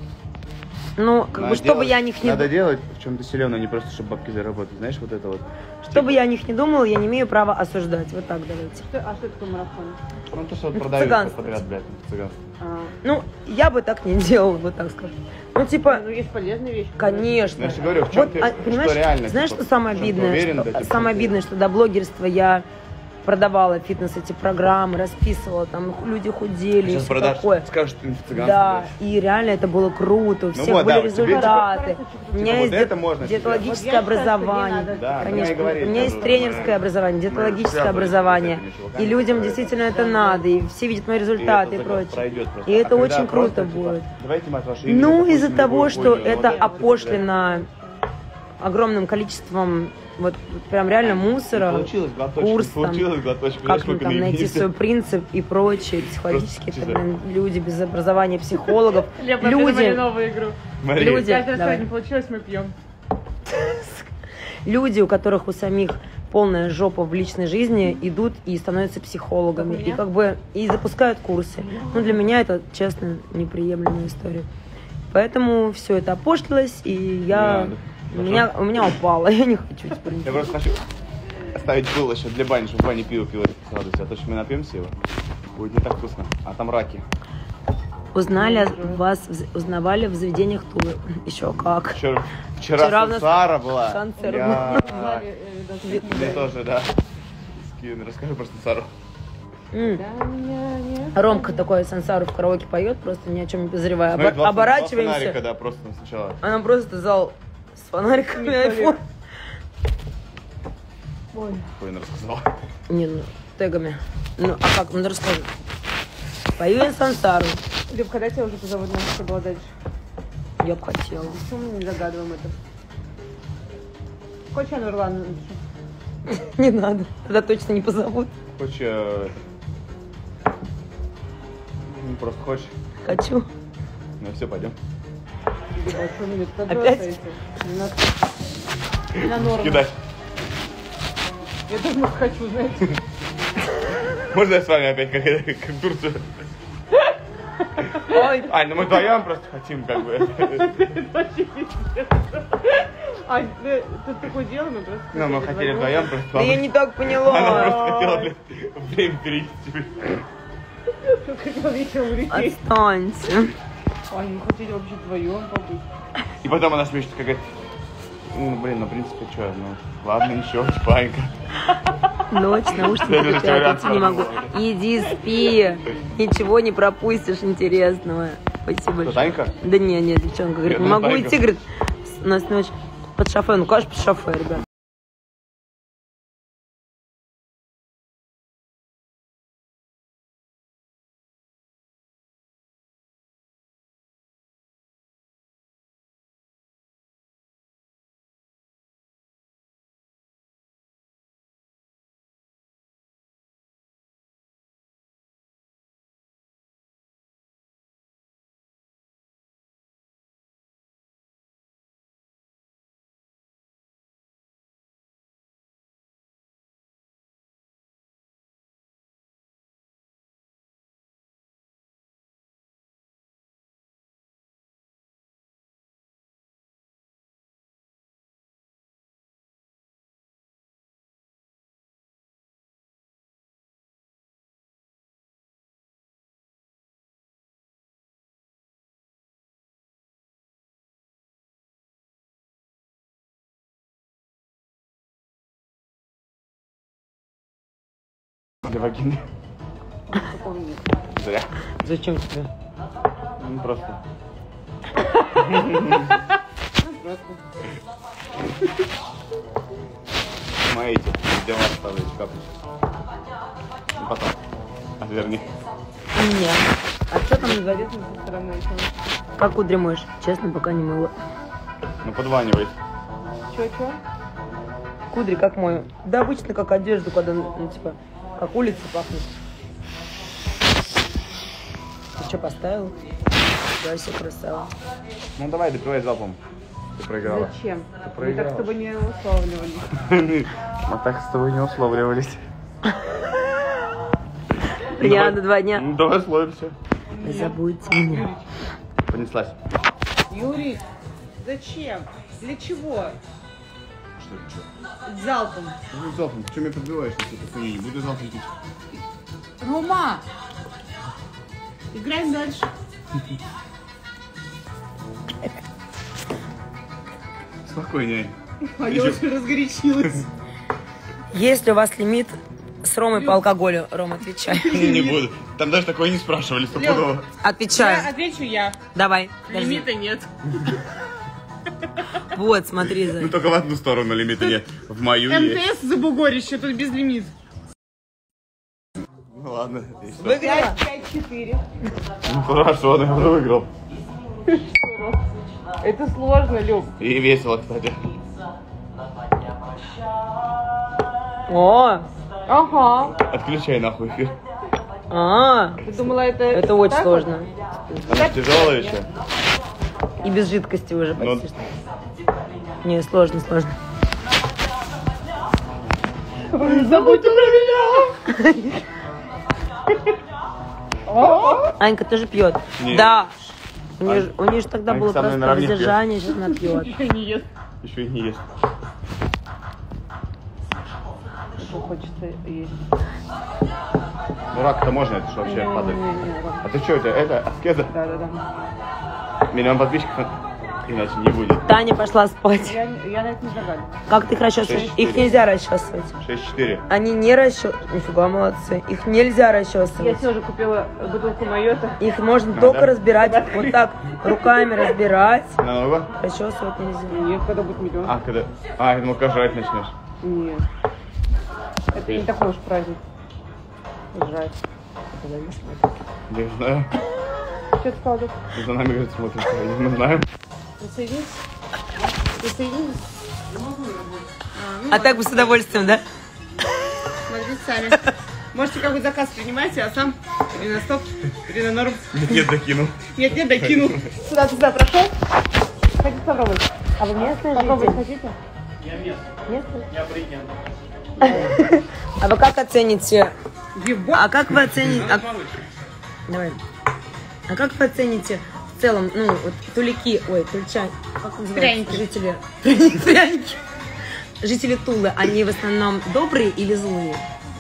ну, как бы, Надо что бы делать- я о них не Надо делать в чем-то силёно, не просто, чтобы бабки заработать. Знаешь, вот это вот. что бы я о них не думала, я не имею права осуждать. Вот так давайте. Что- А что такое марафон? Ну то, что вот Ну, продают цыганство. подряд, блядь, цыганство. А, Ну, я бы так не делала, вот так скажу. Ну, типа, ну, есть полезные вещи. конечно. Я же говорю, в чем Вот, ты, а, понимаешь, что реально. знаешь, типа, что самое в чем ты обидное? уверен, что, да, типа, в самое чем ты- обидное, что до блогерства я продавала фитнес эти программы, расписывала, там люди худели и Сейчас все продашь, такое. скажешь, ты в цыганство. Да, блядь. и реально это было круто, у всех вот, были да, вот тебе, типа, результаты. У меня вот есть это диет- можно тебе. диетологическое Вот я считаю, что не образование. надо. Да, Конечно, давай говори, у меня тоже есть нормально. тренерское образование, диетологическое связываемся образование. с этими чуваками, И людям которые- действительно это надо, и все видят мои И результаты и, это прочее. пройдет просто. И А это когда очень просто, круто типа, будет. Давайте, мать, ваше имя, Ну, допустим, из-за того, любую что хуйню, это вот, типа, опошлено огромным количеством, вот прям реально блядь. мусора, Получилось глоточек, курс там, получилось глоточек. как Знаешь, ну, сколько там найти наебнись? свой принцип и прочее, психологически, Просто это, чисто. блин, люди без образования психологов, Лев, мы придумали люди, новую игру. Мария, люди, Каждый раз, давай. когда не получилось, мы пьем. люди, у которых у самих полная жопа в личной жизни, идут и становятся психологами, Как у и меня? как бы и запускают курсы. Ну, для меня это, честно, неприемлемая история. Поэтому все это опошлилось, и я, Не надо. у меня, у меня упало, я не хочу теперь. Я просто хочу оставить было еще для бани, чтобы в бане пиво пиво с радостью. А то, что мы напьемся его, будет не так вкусно. А там раки. Узнали вас, в- узнавали в заведениях Тулы. Еще как. Вчера, вчера, Вчера у нас Сансара была. концерт Я... Знали, э, должны- Ты тоже, да. Скин, расскажи про Сансару. М. Да, меня нет. Ромка такой Сансару в караоке поет, просто ни о чем не подозревая. Смотри, Обо- два- два Оборачиваемся, фонарика, да, просто сначала. а нам просто зал с фонариками айфон. Ой. Хуй рассказал. Не, ну, тегами. Ну, а как? Ну, расскажи. Пою я Сансару. Люб, когда тебя уже позовут нас, что было дальше? Я бы хотела. Почему мы не загадываем это? Хочешь, я Нурлану напишу? Не надо. Тогда точно не позовут. Хочешь, э, ну, просто хочешь? Хочу. Ну все, пойдем. Люба, а что минут? Опять? Не на норму. Кидать. Я тоже, может, хочу, знаете. Можно я с вами опять, как, как в Турцию? Ой, Ань, ну мы вдвоем просто хотим, как бы. Вообще пиздец. Ань, ну, тут такое дело, мы просто... Ну, мы хотели вдвоем просто. да я не так Она поняла. просто хотела, блин, время перейти. Хотела вечером улететь. Отстаньте. Ань, мы хотели вообще вдвоем побыть. И потом она смеется, как говорит, ну, блин, ну, в принципе, что, ну, ладно, ничего, типа, Анька. Ночь, наушники пятницы, не могу. Иди спи, ничего не пропустишь интересного. Спасибо. Что, Танька? Да не, не, девчонка говорит, не могу идти, говорит, у нас ночь под шофе. Ну, конечно, под шофе, ребят. Для вагины. Зря. Зачем тебе? Ну, просто. Смотрите, где вас оставить капли. Ну, потом. Отверни. Нет. А что там на дворе со стороны еще? Как кудри моешь? Честно, пока не мыла. Ну, подванивай. Че-че? Кудри как мою? Да обычно как одежду, когда, ну, типа, как улица пахнет. Ты что, поставил? Да, все красава. Ну, давай, допивай залпом. Ты проиграла. Зачем? Ты Мы так проиграла. с тобой не условливались. Мы так с тобой не условливались. Приятно, два дня. Ну, давай условимся. Не забудьте меня. Понеслась. Юрий, зачем? Для чего? Что это, что? Залпом. Ну, залпом. Ты что меня подбиваешь? Я не буду залпом пить. Рома! Играем дальше. Спокойнее. А я уже разгорячилась. Есть ли у вас лимит с Ромой по алкоголю? Рома, отвечай. Не буду. Там даже такое не спрашивали, стопудово. Я Отвечаю. отвечу я. Давай. подожди. Лимита нет. Вот, смотри. Ну, За... только в одну сторону лимита нет. В мою есть. МТС за бугорище, тут без лимит. Ну, ладно. и что? Выиграла? пять-четыре. Ну, хорошо, но я уже выиграл. Это сложно, Люб. И весело, кстати. О, Ага. Отключай нахуй эфир. а, Ты думала, это... это очень так сложно. Она же тяжелая еще. И без жидкости уже Ну, почти. Не, сложно, сложно. вот? Забудьте про меня. Анька тоже пьет. Не. Да. У нее, ж- у нее же тогда Анька было со мной просто наравне пьет. воздержание, сейчас она пьет. Еще не ест. Еще и не ест. Что хочется есть. Ну, рак-то можно, это что вообще падает. Не-не-не. А ты что, у тебя это, аскеза? Да-да-да. Миллион подписчиков, иначе не будет. Таня пошла спать. Я, я на это не загадываю. Как ты их расчесываешь? Шесть, Их четыре. нельзя расчесывать. шесть четыре. Они не расчесывают. Нифига, молодцы. Их нельзя Я расчесывать. себе уже купила бутылку майота. Их можно А, только да? разбирать. Вот так, руками разбирать. На нового? Расчесывать нельзя. Нет, когда будет миллион. А, когда... А, я думал, как жрать начнешь. Нет. Это не такой уж праздник. Жрать. Я не знаю. Что ты сказал, Люк? За нами, говорит, смотрит. Я не знаю. Присоединись? Присоединись? А так бы с удовольствием, да? Смотрите сами. Можете какой заказ принимайте, а сам или на стоп, или на норм. Нет, докинул. Нет, нет, докинул. Сюда, сюда прошел. Хотите попробовать? А вы местные Попробовать жители? хотите? Я местный, Местные? я абориген. А вы как оцените? Ебать. А как вы оцените? а- Получше. Давай. А как вы оцените в целом, ну, вот тулики, ой, тульчане, как называются Пряники. жители? Пряники. Жители Тулы, они в основном добрые или злые?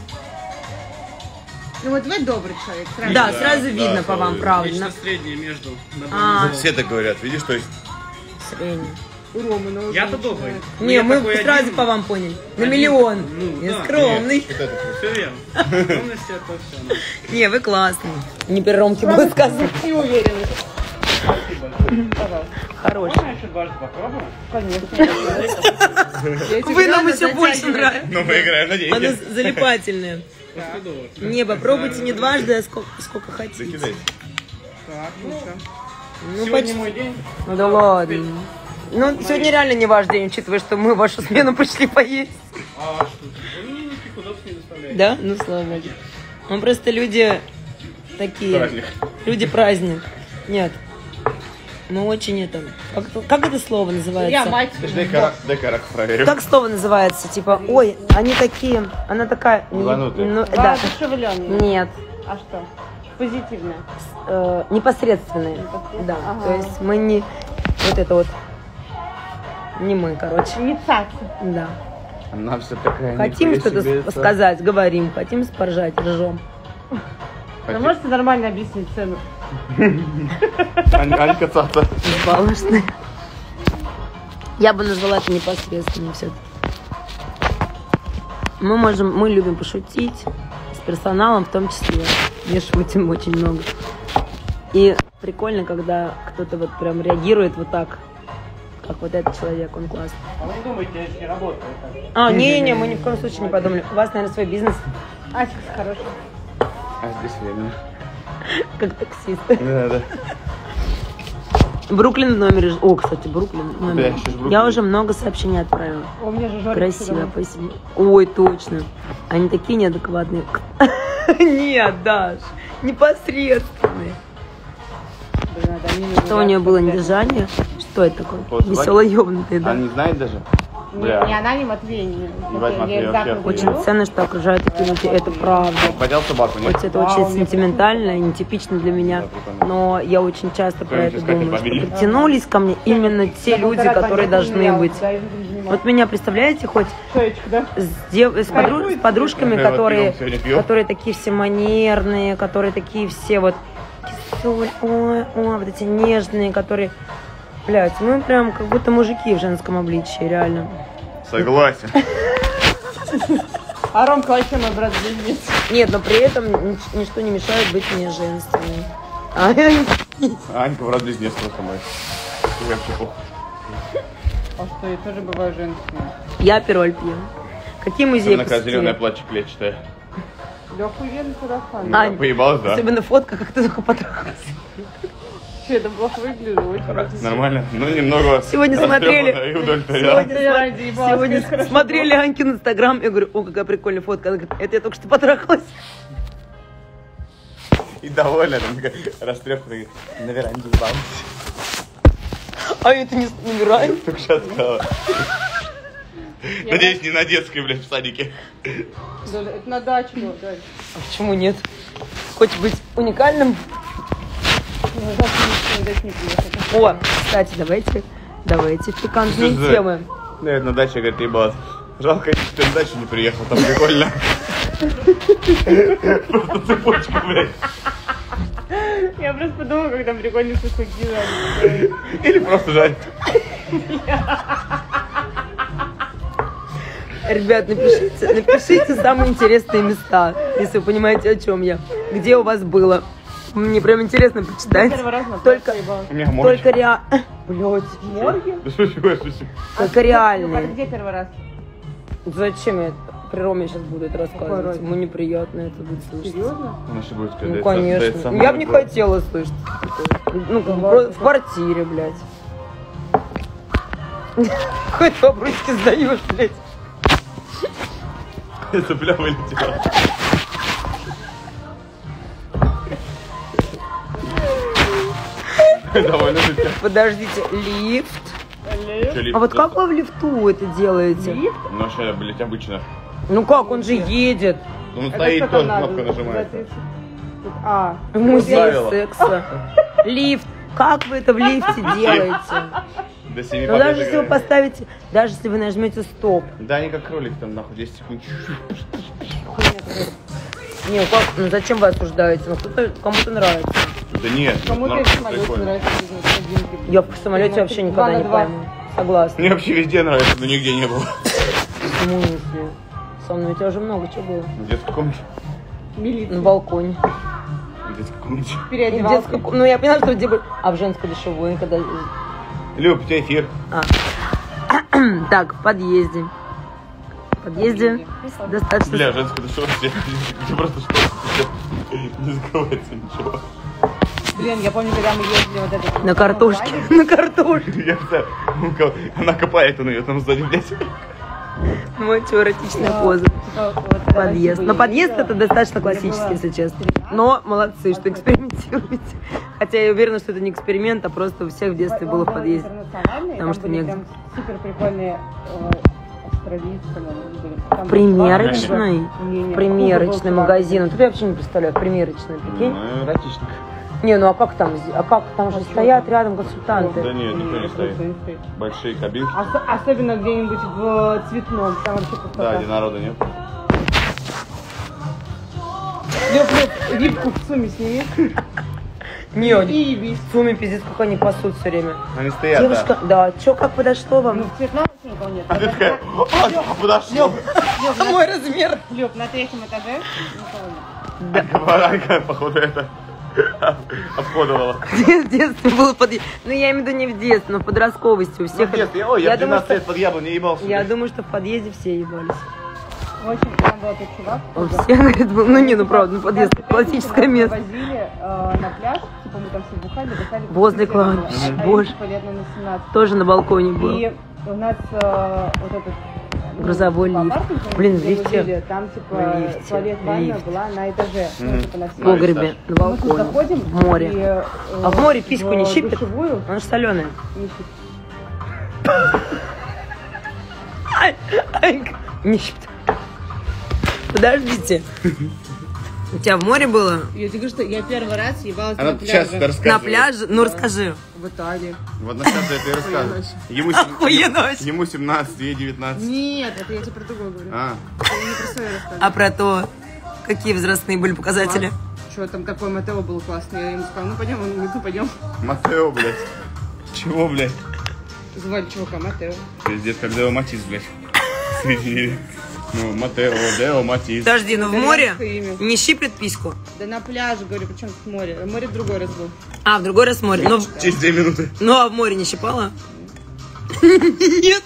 Ну вот вы добрый человек, сразу. Да, сразу видно по вам, правда. Нечто среднее между. А, Все так говорят, видишь, то есть... средний. У Ромы на Я-то добрый. Не, Я мы такой сразу один. по вам поняли. На Один. миллион. Ну, Не да. скромный. Все верно. Скромность это все. Не, вы классный. Не при Ромке было сказано. И уверенный. Хороший. Можно еще дважды попробовать? Вы нам еще больше нравитесь. Ну, мы играем на Она деньги. залипательная. Не, попробуйте не дважды, а сколько, сколько хотите. Закидайте. Так, ну что? Ну, Сегодня почти. мой день. Ну да ладно. Ну, сегодня реально не ваш день, учитывая, что мы в вашу смену пришли поесть. А что? Вы мне никуда не доставляете. Да? Ну, слава богу. Мы просто люди такие. Праздник. Люди праздник. Нет. Мы очень это... Как, это- как это слово называется? Я мать. Дай-ка дай-ка рак проверю. Как слово называется? Типа, ой, они такие... Она такая... не- Ебанутые. ну, да. Воодушевленный. Нет. А что? Позитивное. Э, непосредственные. Да. Ага. То есть мы не... Вот это вот... Не мы, короче. Не цаца. Да. Она все такая. Хотим нихуя что-то себе, с- сказать, говорим. Хотим споржать, ржем. Вы можете нормально объяснить цену? Ань- Анька цаца. Балошная. Я бы назвала это непосредственно все-таки. Мы можем, мы любим пошутить с персоналом в том числе. Не шутим очень много. И прикольно, когда кто-то вот прям реагирует вот так, как вот этот человек, он классный. А вы не думаете, я еще не работаю? А, не-не, мы ни в коем случае не подумали. У вас, наверное, свой бизнес, Ачка хороший. А здесь временно. как таксист. Да, да. Бруклин в номере. ж- О, кстати, Бруклин в номере. Да, сейчас Бруклин. Я уже много сообщений отправила. У меня же Жорик Красиво, всегда. спасибо. Ой, точно. Они такие неадекватные. Нет, Даш, непосредственные. Блин, надо мне Что у нее было недержание? Что это такое? Вот, Весело ёбнутый, да? Она не знает даже? Не, Бля. не она, не Матвей. Не, Ебать, Матвей, я вообще так охуенно. Очень ценно, что окружают такие люди. Это правда. Хотел собаку, нет? Хоть это А, у очень меня сентиментально и нетипично для меня, Да, прикольно. но я очень часто про Кто-нибудь это искать думаю, что победит? притянулись ко мне именно те люди, которые должны быть. Вот меня, представляете, хоть Шеечка, да? с, дев- с подру- с подружками, Мы вот которые, пьем, сегодня пьем. которые такие все манерные, которые такие все вот кисуль, ой, ой, вот эти нежные, которые, блядь, мы прям как будто мужики в женском обличии, реально. Согласен. А Ромка вообще мой брат-близнец. Нет, но при этом нич- ничто не мешает быть мне женственной. А, Анька, брат, близнец просто мой. Я вообще похуй. А что, я тоже бываю женственной. я пироль пью. Какие музеи Она такая зеленое посетили? платье клетчатое. Да охуенно сарафан. Ань, Поебалась, да? особенно фотка, как ты только потрахалась. Че, это плохо выглядело? Очень красиво. Нормально? Ну, немного Сегодня смотрели- растрёпанно и удовлетворяла. Сегодня, Я ради ебалась, сегодня как хорошо смотрели Анькин инстаграм, я говорю, о, какая прикольная фотка. Она говорит, это я только что потрахалась. И довольна, там такая растрепанная. На веранде ебалась. А это не умирает. Только сейчас сказала. Надеюсь, не на детской, блядь, в садике. Да, это на дачу, да. А почему нет? Хоть быть уникальным. На дачу не дать не приехать. О, кстати, давайте, давайте пикантные Что за- темы. Наверное, на даче, говорит, ебалась. Жалко, что ты на дачу не приехал, там прикольно. Просто цепочка, блядь. Я просто подумала, как там прикольно шашлыки жарят. Или просто жаль. Ребят, напишите, напишите самые интересные места, если вы понимаете, о чем я. Где у вас было? Мне прям интересно почитать. Первый раз на Только, ебалась. У меня морч. только реально. Блять, Морги? Да что такое, что такое? только А реальные. где первый раз? Зачем я при Роме сейчас буду это рассказывать? разница? Ему неприятно это будет слышать. Серьезно? Она же будет сказать, Ну, да, это конечно. самое Я бы не такое. хотела слышать. такое. Ну, как бы про- в квартире, блядь. Какой-то вопросики задаешь, блядь. Цепля вылетела. Довольно жутко. Подождите, лифт. Чё, лифт А вот как просто? вы в лифту это делаете? Ну, вообще, блядь, обычно. Ну как, он же едет. Он Это стоит, сколько тоже надо? кнопка нажимается. За тридцать. А, В музее правила. секса. Лифт. Как вы это в лифте делаете? До семи Ну даже побед если вы играет. поставите, даже если вы нажмете стоп. Да, они как кролик там, нахуй, десять секунд. Не, ну как, ну зачем вы осуждаете? Ну кто-то, кому-то нравится. Да нет, ну, кому-то норм- и в самолете прикольно. нравится бизнес-кабинки. Я в самолете вообще никогда Два на не два. пойму. Согласна. Мне вообще везде нравится, но нигде не было. В смысле? Со мной у тебя уже много чего было. В детской комнате. На балконе. В детской комнате. В детской ко- Ну, я поняла, что где бы... А в женской душевой, когда... Люб, у тебя эфир. А. Так, в подъезде. В подъезде достаточно... Бля, женская душевая, где где просто что не закрывается ничего. Блин, я помню, когда мы ездили вот это... На картошке. На картошке. Я не знаю, ну, ко- она копает, он ее там сзади, блядь. Мой эротичная поза. Подъезд. Но подъезд это достаточно классический, если честно. Но молодцы, что экспериментируете. Хотя я уверена, что это не эксперимент, а просто у всех в детстве было в подъезде. Потому что не... Супер прикольные австралийцы. Примерочный. Примерочный магазин. Вот это я вообще не представляю. Примерочный, прикинь. Ну, эротичник. Не, ну а как там? А как там же стоят рядом консультанты? Да нет, никто не стоит. Большие кабинки. Ос- особенно где-нибудь в цветном, там вообще Да, пустота. где народа нет. Лёп, Лёп, випку в сумме сними. Не, И ебись. в сумме пиздец, как они пасут все время. Они стоят, Девушка, да. да, чё, как подошло вам? Ну, в цветном вообще никого нет. А ты такая, а, подошел. Мой размер. Лёп, на третьем этаже никого нет. Баранка, походу, это обходовала. В детстве было подъезд. Ну, я имею в виду не в детстве, но в подростковости у всех. это- Ой, я в думаю, двенадцать что- лет под яблоней ебался. Я блядь. думаю, что в подъезде все ебались. В общем, там был этот чувак. У всех, говорит, был, ну не, ну правда, ну подъезд, Нас классическое нас место. Возили э, на пляж, типа мы там все бухали, бухали. Возле типа, кладбища, а- а боже. им, типа, лет, наверное, семнадцать. Тоже на балконе был. И у нас э, вот этот ну, Грузовой по лифт. паркингу, Блин, в где мы лифте. жили, там типа В лифте, туалет, в ванна лифте. была на этаже. Ну, типа, на В всей- погребе, на Мы тут балконе, заходим, в море. и, э, А в море письку не в щипет? душевую Она же соленая. не щипит. Не щипет. Подождите. У тебя в море было? Я тебе говорю, что я первый раз ебалась Она на сейчас пляже. это рассказывает. На пляже? Ну расскажи. В Италии. Вот на сейчас я это и рассказываю. Ему, Охуенно вообще. сем- ему семнадцать, ей девятнадцать. Нет, это я тебе про другое говорю. А, Я не про свое рассказываю. А про то, какие возрастные были показатели? Что там такой Матео был классный. Я ему сказала, ну пойдем, он говорит, ну пойдем. Матео, блядь. Чего, блядь? Звали чувака Матео. Пиздец, как Део Матис, блядь. Соединили. Ну, Матео, Део Матис. Подожди, ну в Да море нахуй имя. не щиплет письку? Да на пляже, говорю, причем тут море. Море в другой раз был. А, в другой раз море. Ну, Через две минуты. ну а в море не щипала? Нет.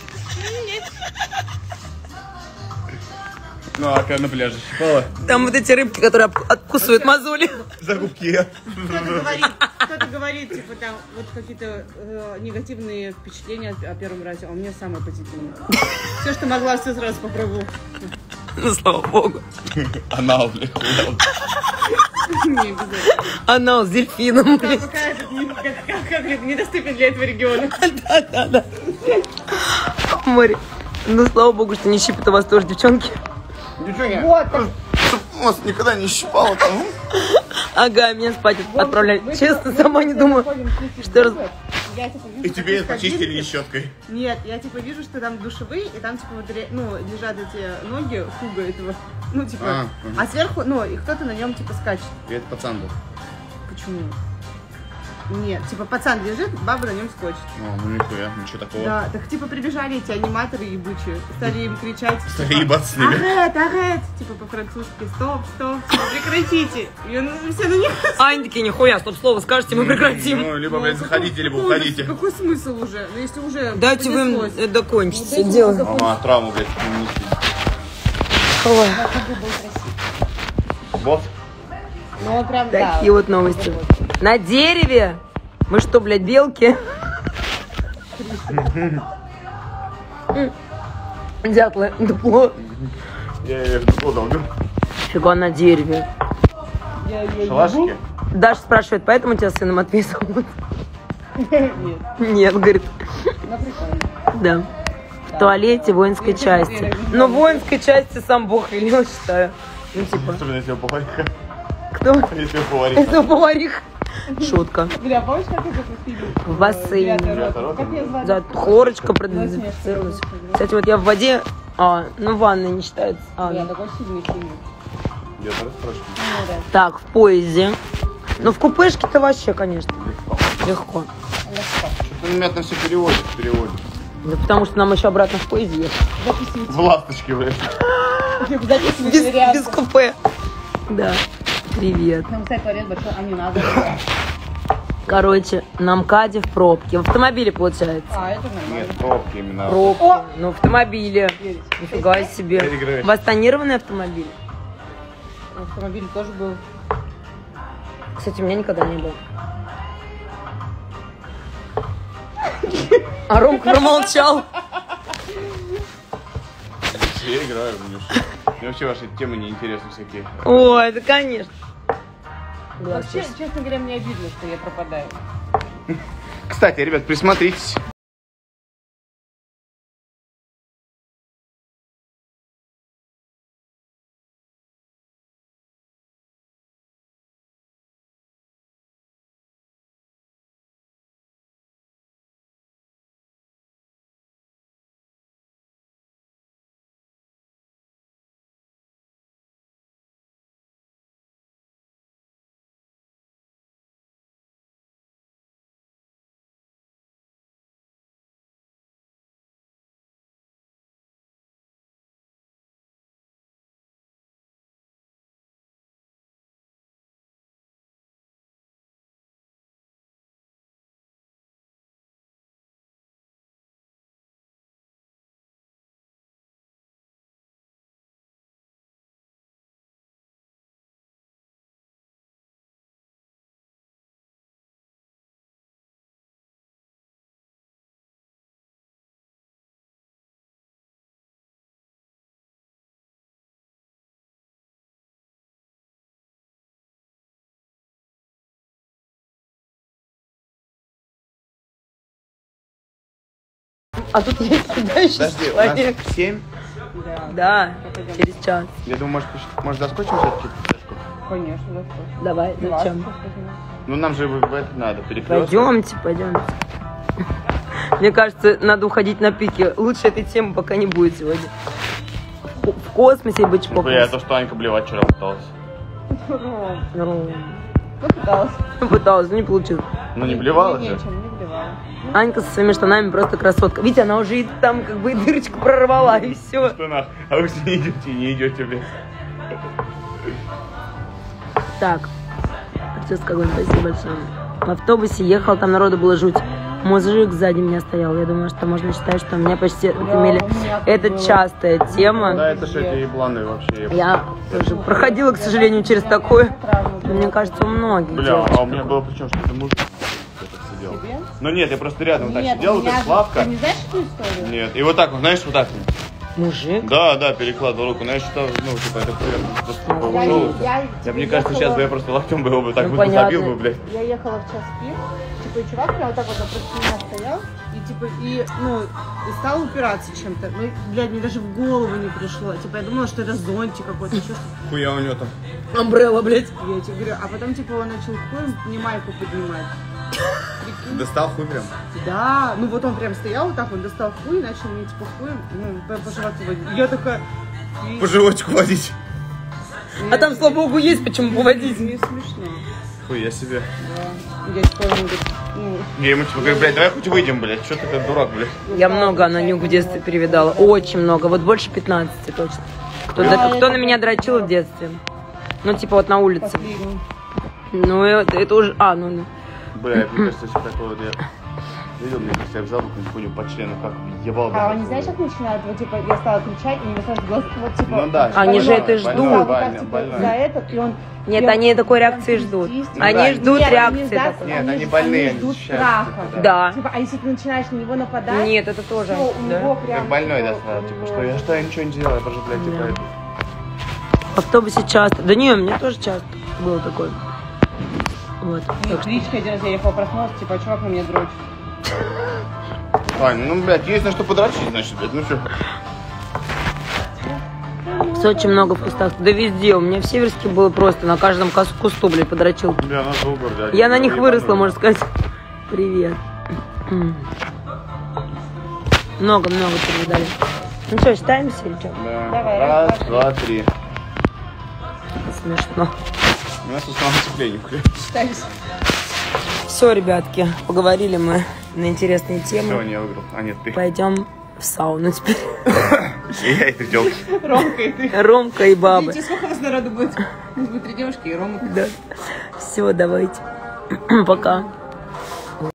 Ну, а когда на пляже щипала? Там вот эти рыбки, которые об- откусывают мозоли. За губки. Кто-то говорит, кто-то говорит, типа, там, вот какие-то э, негативные впечатления о, о первом разе, а у меня самое позитивное. Все, что могла, все сразу попробовала. Ну, слава богу. Анал, блядь, хуял. Не обязательно. Анал с дельфином. Да, пока этот не- как, как, как это недоступен для этого региона. Да-да-да. Море. Ну, слава богу, что не щипят у вас тоже, девчонки. Ничего не. Вот, так, Мозг никогда не щипала там. Ага, меня спать отправляют. мы Честно, типа- сама мы не типа думаю, заходим в кухню, что раз- я, типа, вижу, И как тебе из почистили кабинки- не щеткой. Нет, я типа вижу, что там душевые, и там типа вот ре- ну, лежат эти ноги хуга этого. Ну, типа. А, А, ага. сверху, ну, и кто-то на нем типа скачет. И это пацан был. Почему? Нет, типа пацан лежит, баба на нем скочит. О, ну нихуя, ничего такого. Да, так типа прибежали эти аниматоры ебучие, стали им кричать. Стали типа, ебаться с ними. Арет, арет! Типа по-французски, стоп, стоп, типа, прекратите. И он, все на них. А они такие, нихуя, стоп, слово скажете, мы прекратим. Ну, либо, блядь, какой- заходите, либо какой уходите. ужас, Какой смысл уже? Ну, если уже Дайте вы им понеслось. э, докончить все Дайте дело. им Ага, травму, блядь, нанесли. Ой, Вот. Ну, он прям, да. такие вот новости. На дереве? Мы что, блядь, белки? Дятлы, дупло. Я ее в дупло долбил. Фига на дереве. Шалашики? Даша спрашивает, поэтому тебя сына Матвей зовут? Нет, Нет, говорит, ну прикольно. да. В туалете воинской части. Но в воинской части сам Бог велел, считаю. Ну, типа, Особенно если у повариха. кто? Если у повариха. Это поварих. Шутка. Бля, помнишь, как это фильм? В бассейне. Девятая рота. Как ее звали? Да, хлорочка продезинфицировалась. Кстати, вот я в воде... А, ну ванна не считается. А, Бля, ну. такой сильный фильм. Где-то расспрашиваю. Ну, да. Так, в поезде. Ну, в купешке-то вообще, конечно, легко. Что-то меня там все переводит, переводит. Да потому что нам еще обратно в поезде ехать. В ласточке, блядь. Без, без купе. Да. Привет. Там, кстати, туалет большой, а не надо. Короче, на МКАДе в пробке. В автомобиле, получается. А, это нормально. Нет, пробки именно. Пробки. Ну, в автомобиле. Нифига себе. Переиграешь. У вас тонированный автомобиль? Автомобиль тоже был. Кстати, у меня никогда не было. А Ромка промолчал. Я играю, мне Мне вообще ваши темы неинтересны всякие. Ой, да конечно. Вообще, честно говоря, мне обидно, что я пропадаю. Кстати, ребят, присмотритесь. А тут есть сюда еще Подожди, у нас человек. семь? Да, через час. Я думаю, может, может заскочим все-таки? Конечно, да. Давай, зачем? Ну, нам же в это надо, перекресток. Пойдемте, пойдемте. Мне кажется, надо уходить на пике. Лучше этой темы пока не будет сегодня. В, в космосе и быть в Ну, я космосе. то, что Анька блевать вчера пыталась. Ну, Попыталась. пыталась, но не получилось. Ну, не блевала же? Нечем, не блевала. Анька со своими штанами просто красотка. Видите, она уже и там как бы и дырочку прорвала, и все. Что нах? А вы не идете, не идете, блядь. Так, прическа огонь, спасибо большое. В автобусе ехал, там народу было жуть. Мужик сзади меня стоял. Я думаю, что можно считать, что у меня почти отымели. Это частая тема. Да, это же эти ебланы вообще. Я тоже проходила, к сожалению, через такое. Мне кажется, у многих. Бля, девочек. а у меня было причем, что это мужик где-то сидел. Тебе? Ну нет, я просто рядом вот так Нет, сидел, у вот меня так же- Славка. Ты не знаешь эту историю? Нет, и вот так вот, знаешь, вот так. Мужик? Да, да, перекладывал руку, но я считал, ну, типа, это примерно просто типа, Я, ушел. я, Я, мне кажется, сейчас бы я просто локтем бы его бы так Ну, бы понятно. забил бы, блядь. я ехала в час пик, типа, и чувак прям вот так вот напротив меня стоял, и, типа, и, ну, и стал упираться чем-то. Ну, блядь, мне даже в голову не пришло. Типа, я думала, что это зонтик какой-то, еще что-то. Хуя у него там. Амбрелла, блядь. Я тебе говорю, а потом, типа, он начал хуем мне майку поднимать. Прикинь? Достал хуй прям. Да, ну вот он прям стоял вот так, он достал хуй, начал мне, типа, хуем, ну, по, по животу водить. Я такая... и- По животику водить. А там, слава богу, есть почему поводить. Мне смешно. Хуя себе. Да. Я типа, ему говорю, ну, Я ему типа говорю, блядь, давай хоть выйдем, блядь. Что ты как дурак, блядь. Я много на нюк в детстве перевидала. Очень много. Вот больше пятнадцати точно. Кто, да, кто на меня дрочил в детстве? Ну, типа вот на улице. последний. Ну, это, это уже... А, ну, ну. Бля, я, мне кажется, если такое вот я видел, мне кажется, я взял бы какую-нибудь хуйню по члену, как ебал бы. А они, знаешь, как начинают, вот, типа, я стала кричать, и мне сразу глаз, вот, типа... Ну да. Они же больной, это ждут. больной, вот так, больной, типа, больной. за этот, и он... Нет, и они он- такой реакции ждут. Действительно. Они да. ждут Нет, реакции они ждут- такой. Нет, они они ж- больные, они ждут ощущают, страха. типа, Да. Типа, а если ты начинаешь на него нападать, Нет, это тоже. то у да. него прям... Как больной, да, типа, сразу, у типа, него- что я что, я ничего не делал, я просто, блядь, типа, Да. это... В автобусе часто. Да не, мне тоже часто было такое. Вот. И Так что- кличка один раз я ехала, проснулась, типа, чувак на меня дрочит. Ань, ну, блядь, есть на что подрочить, значит, блядь, ну что? В Сочи много в кустах. Да везде. У меня в Северске было просто на каждом кус- кусту, блядь, подрочил. Бля, у нас в городе. Я на них выросла, можно сказать. Привет. Много-много передали. Ну что, считаемся или что? Да. Давай, Раз, раз, два, три. Смешно. У нас тут самое сцепление, блядь. Считаемся. Все, ребятки, поговорили мы на интересные Все, темы. не выиграл. А нет, ты. Пойдем в сауну теперь. Я и ты телки. Ромка и ты. Ромка и бабы. Видите, сколько у вас народу будет? У нас будет три девушки и Рома. Да. Все, давайте. Пока.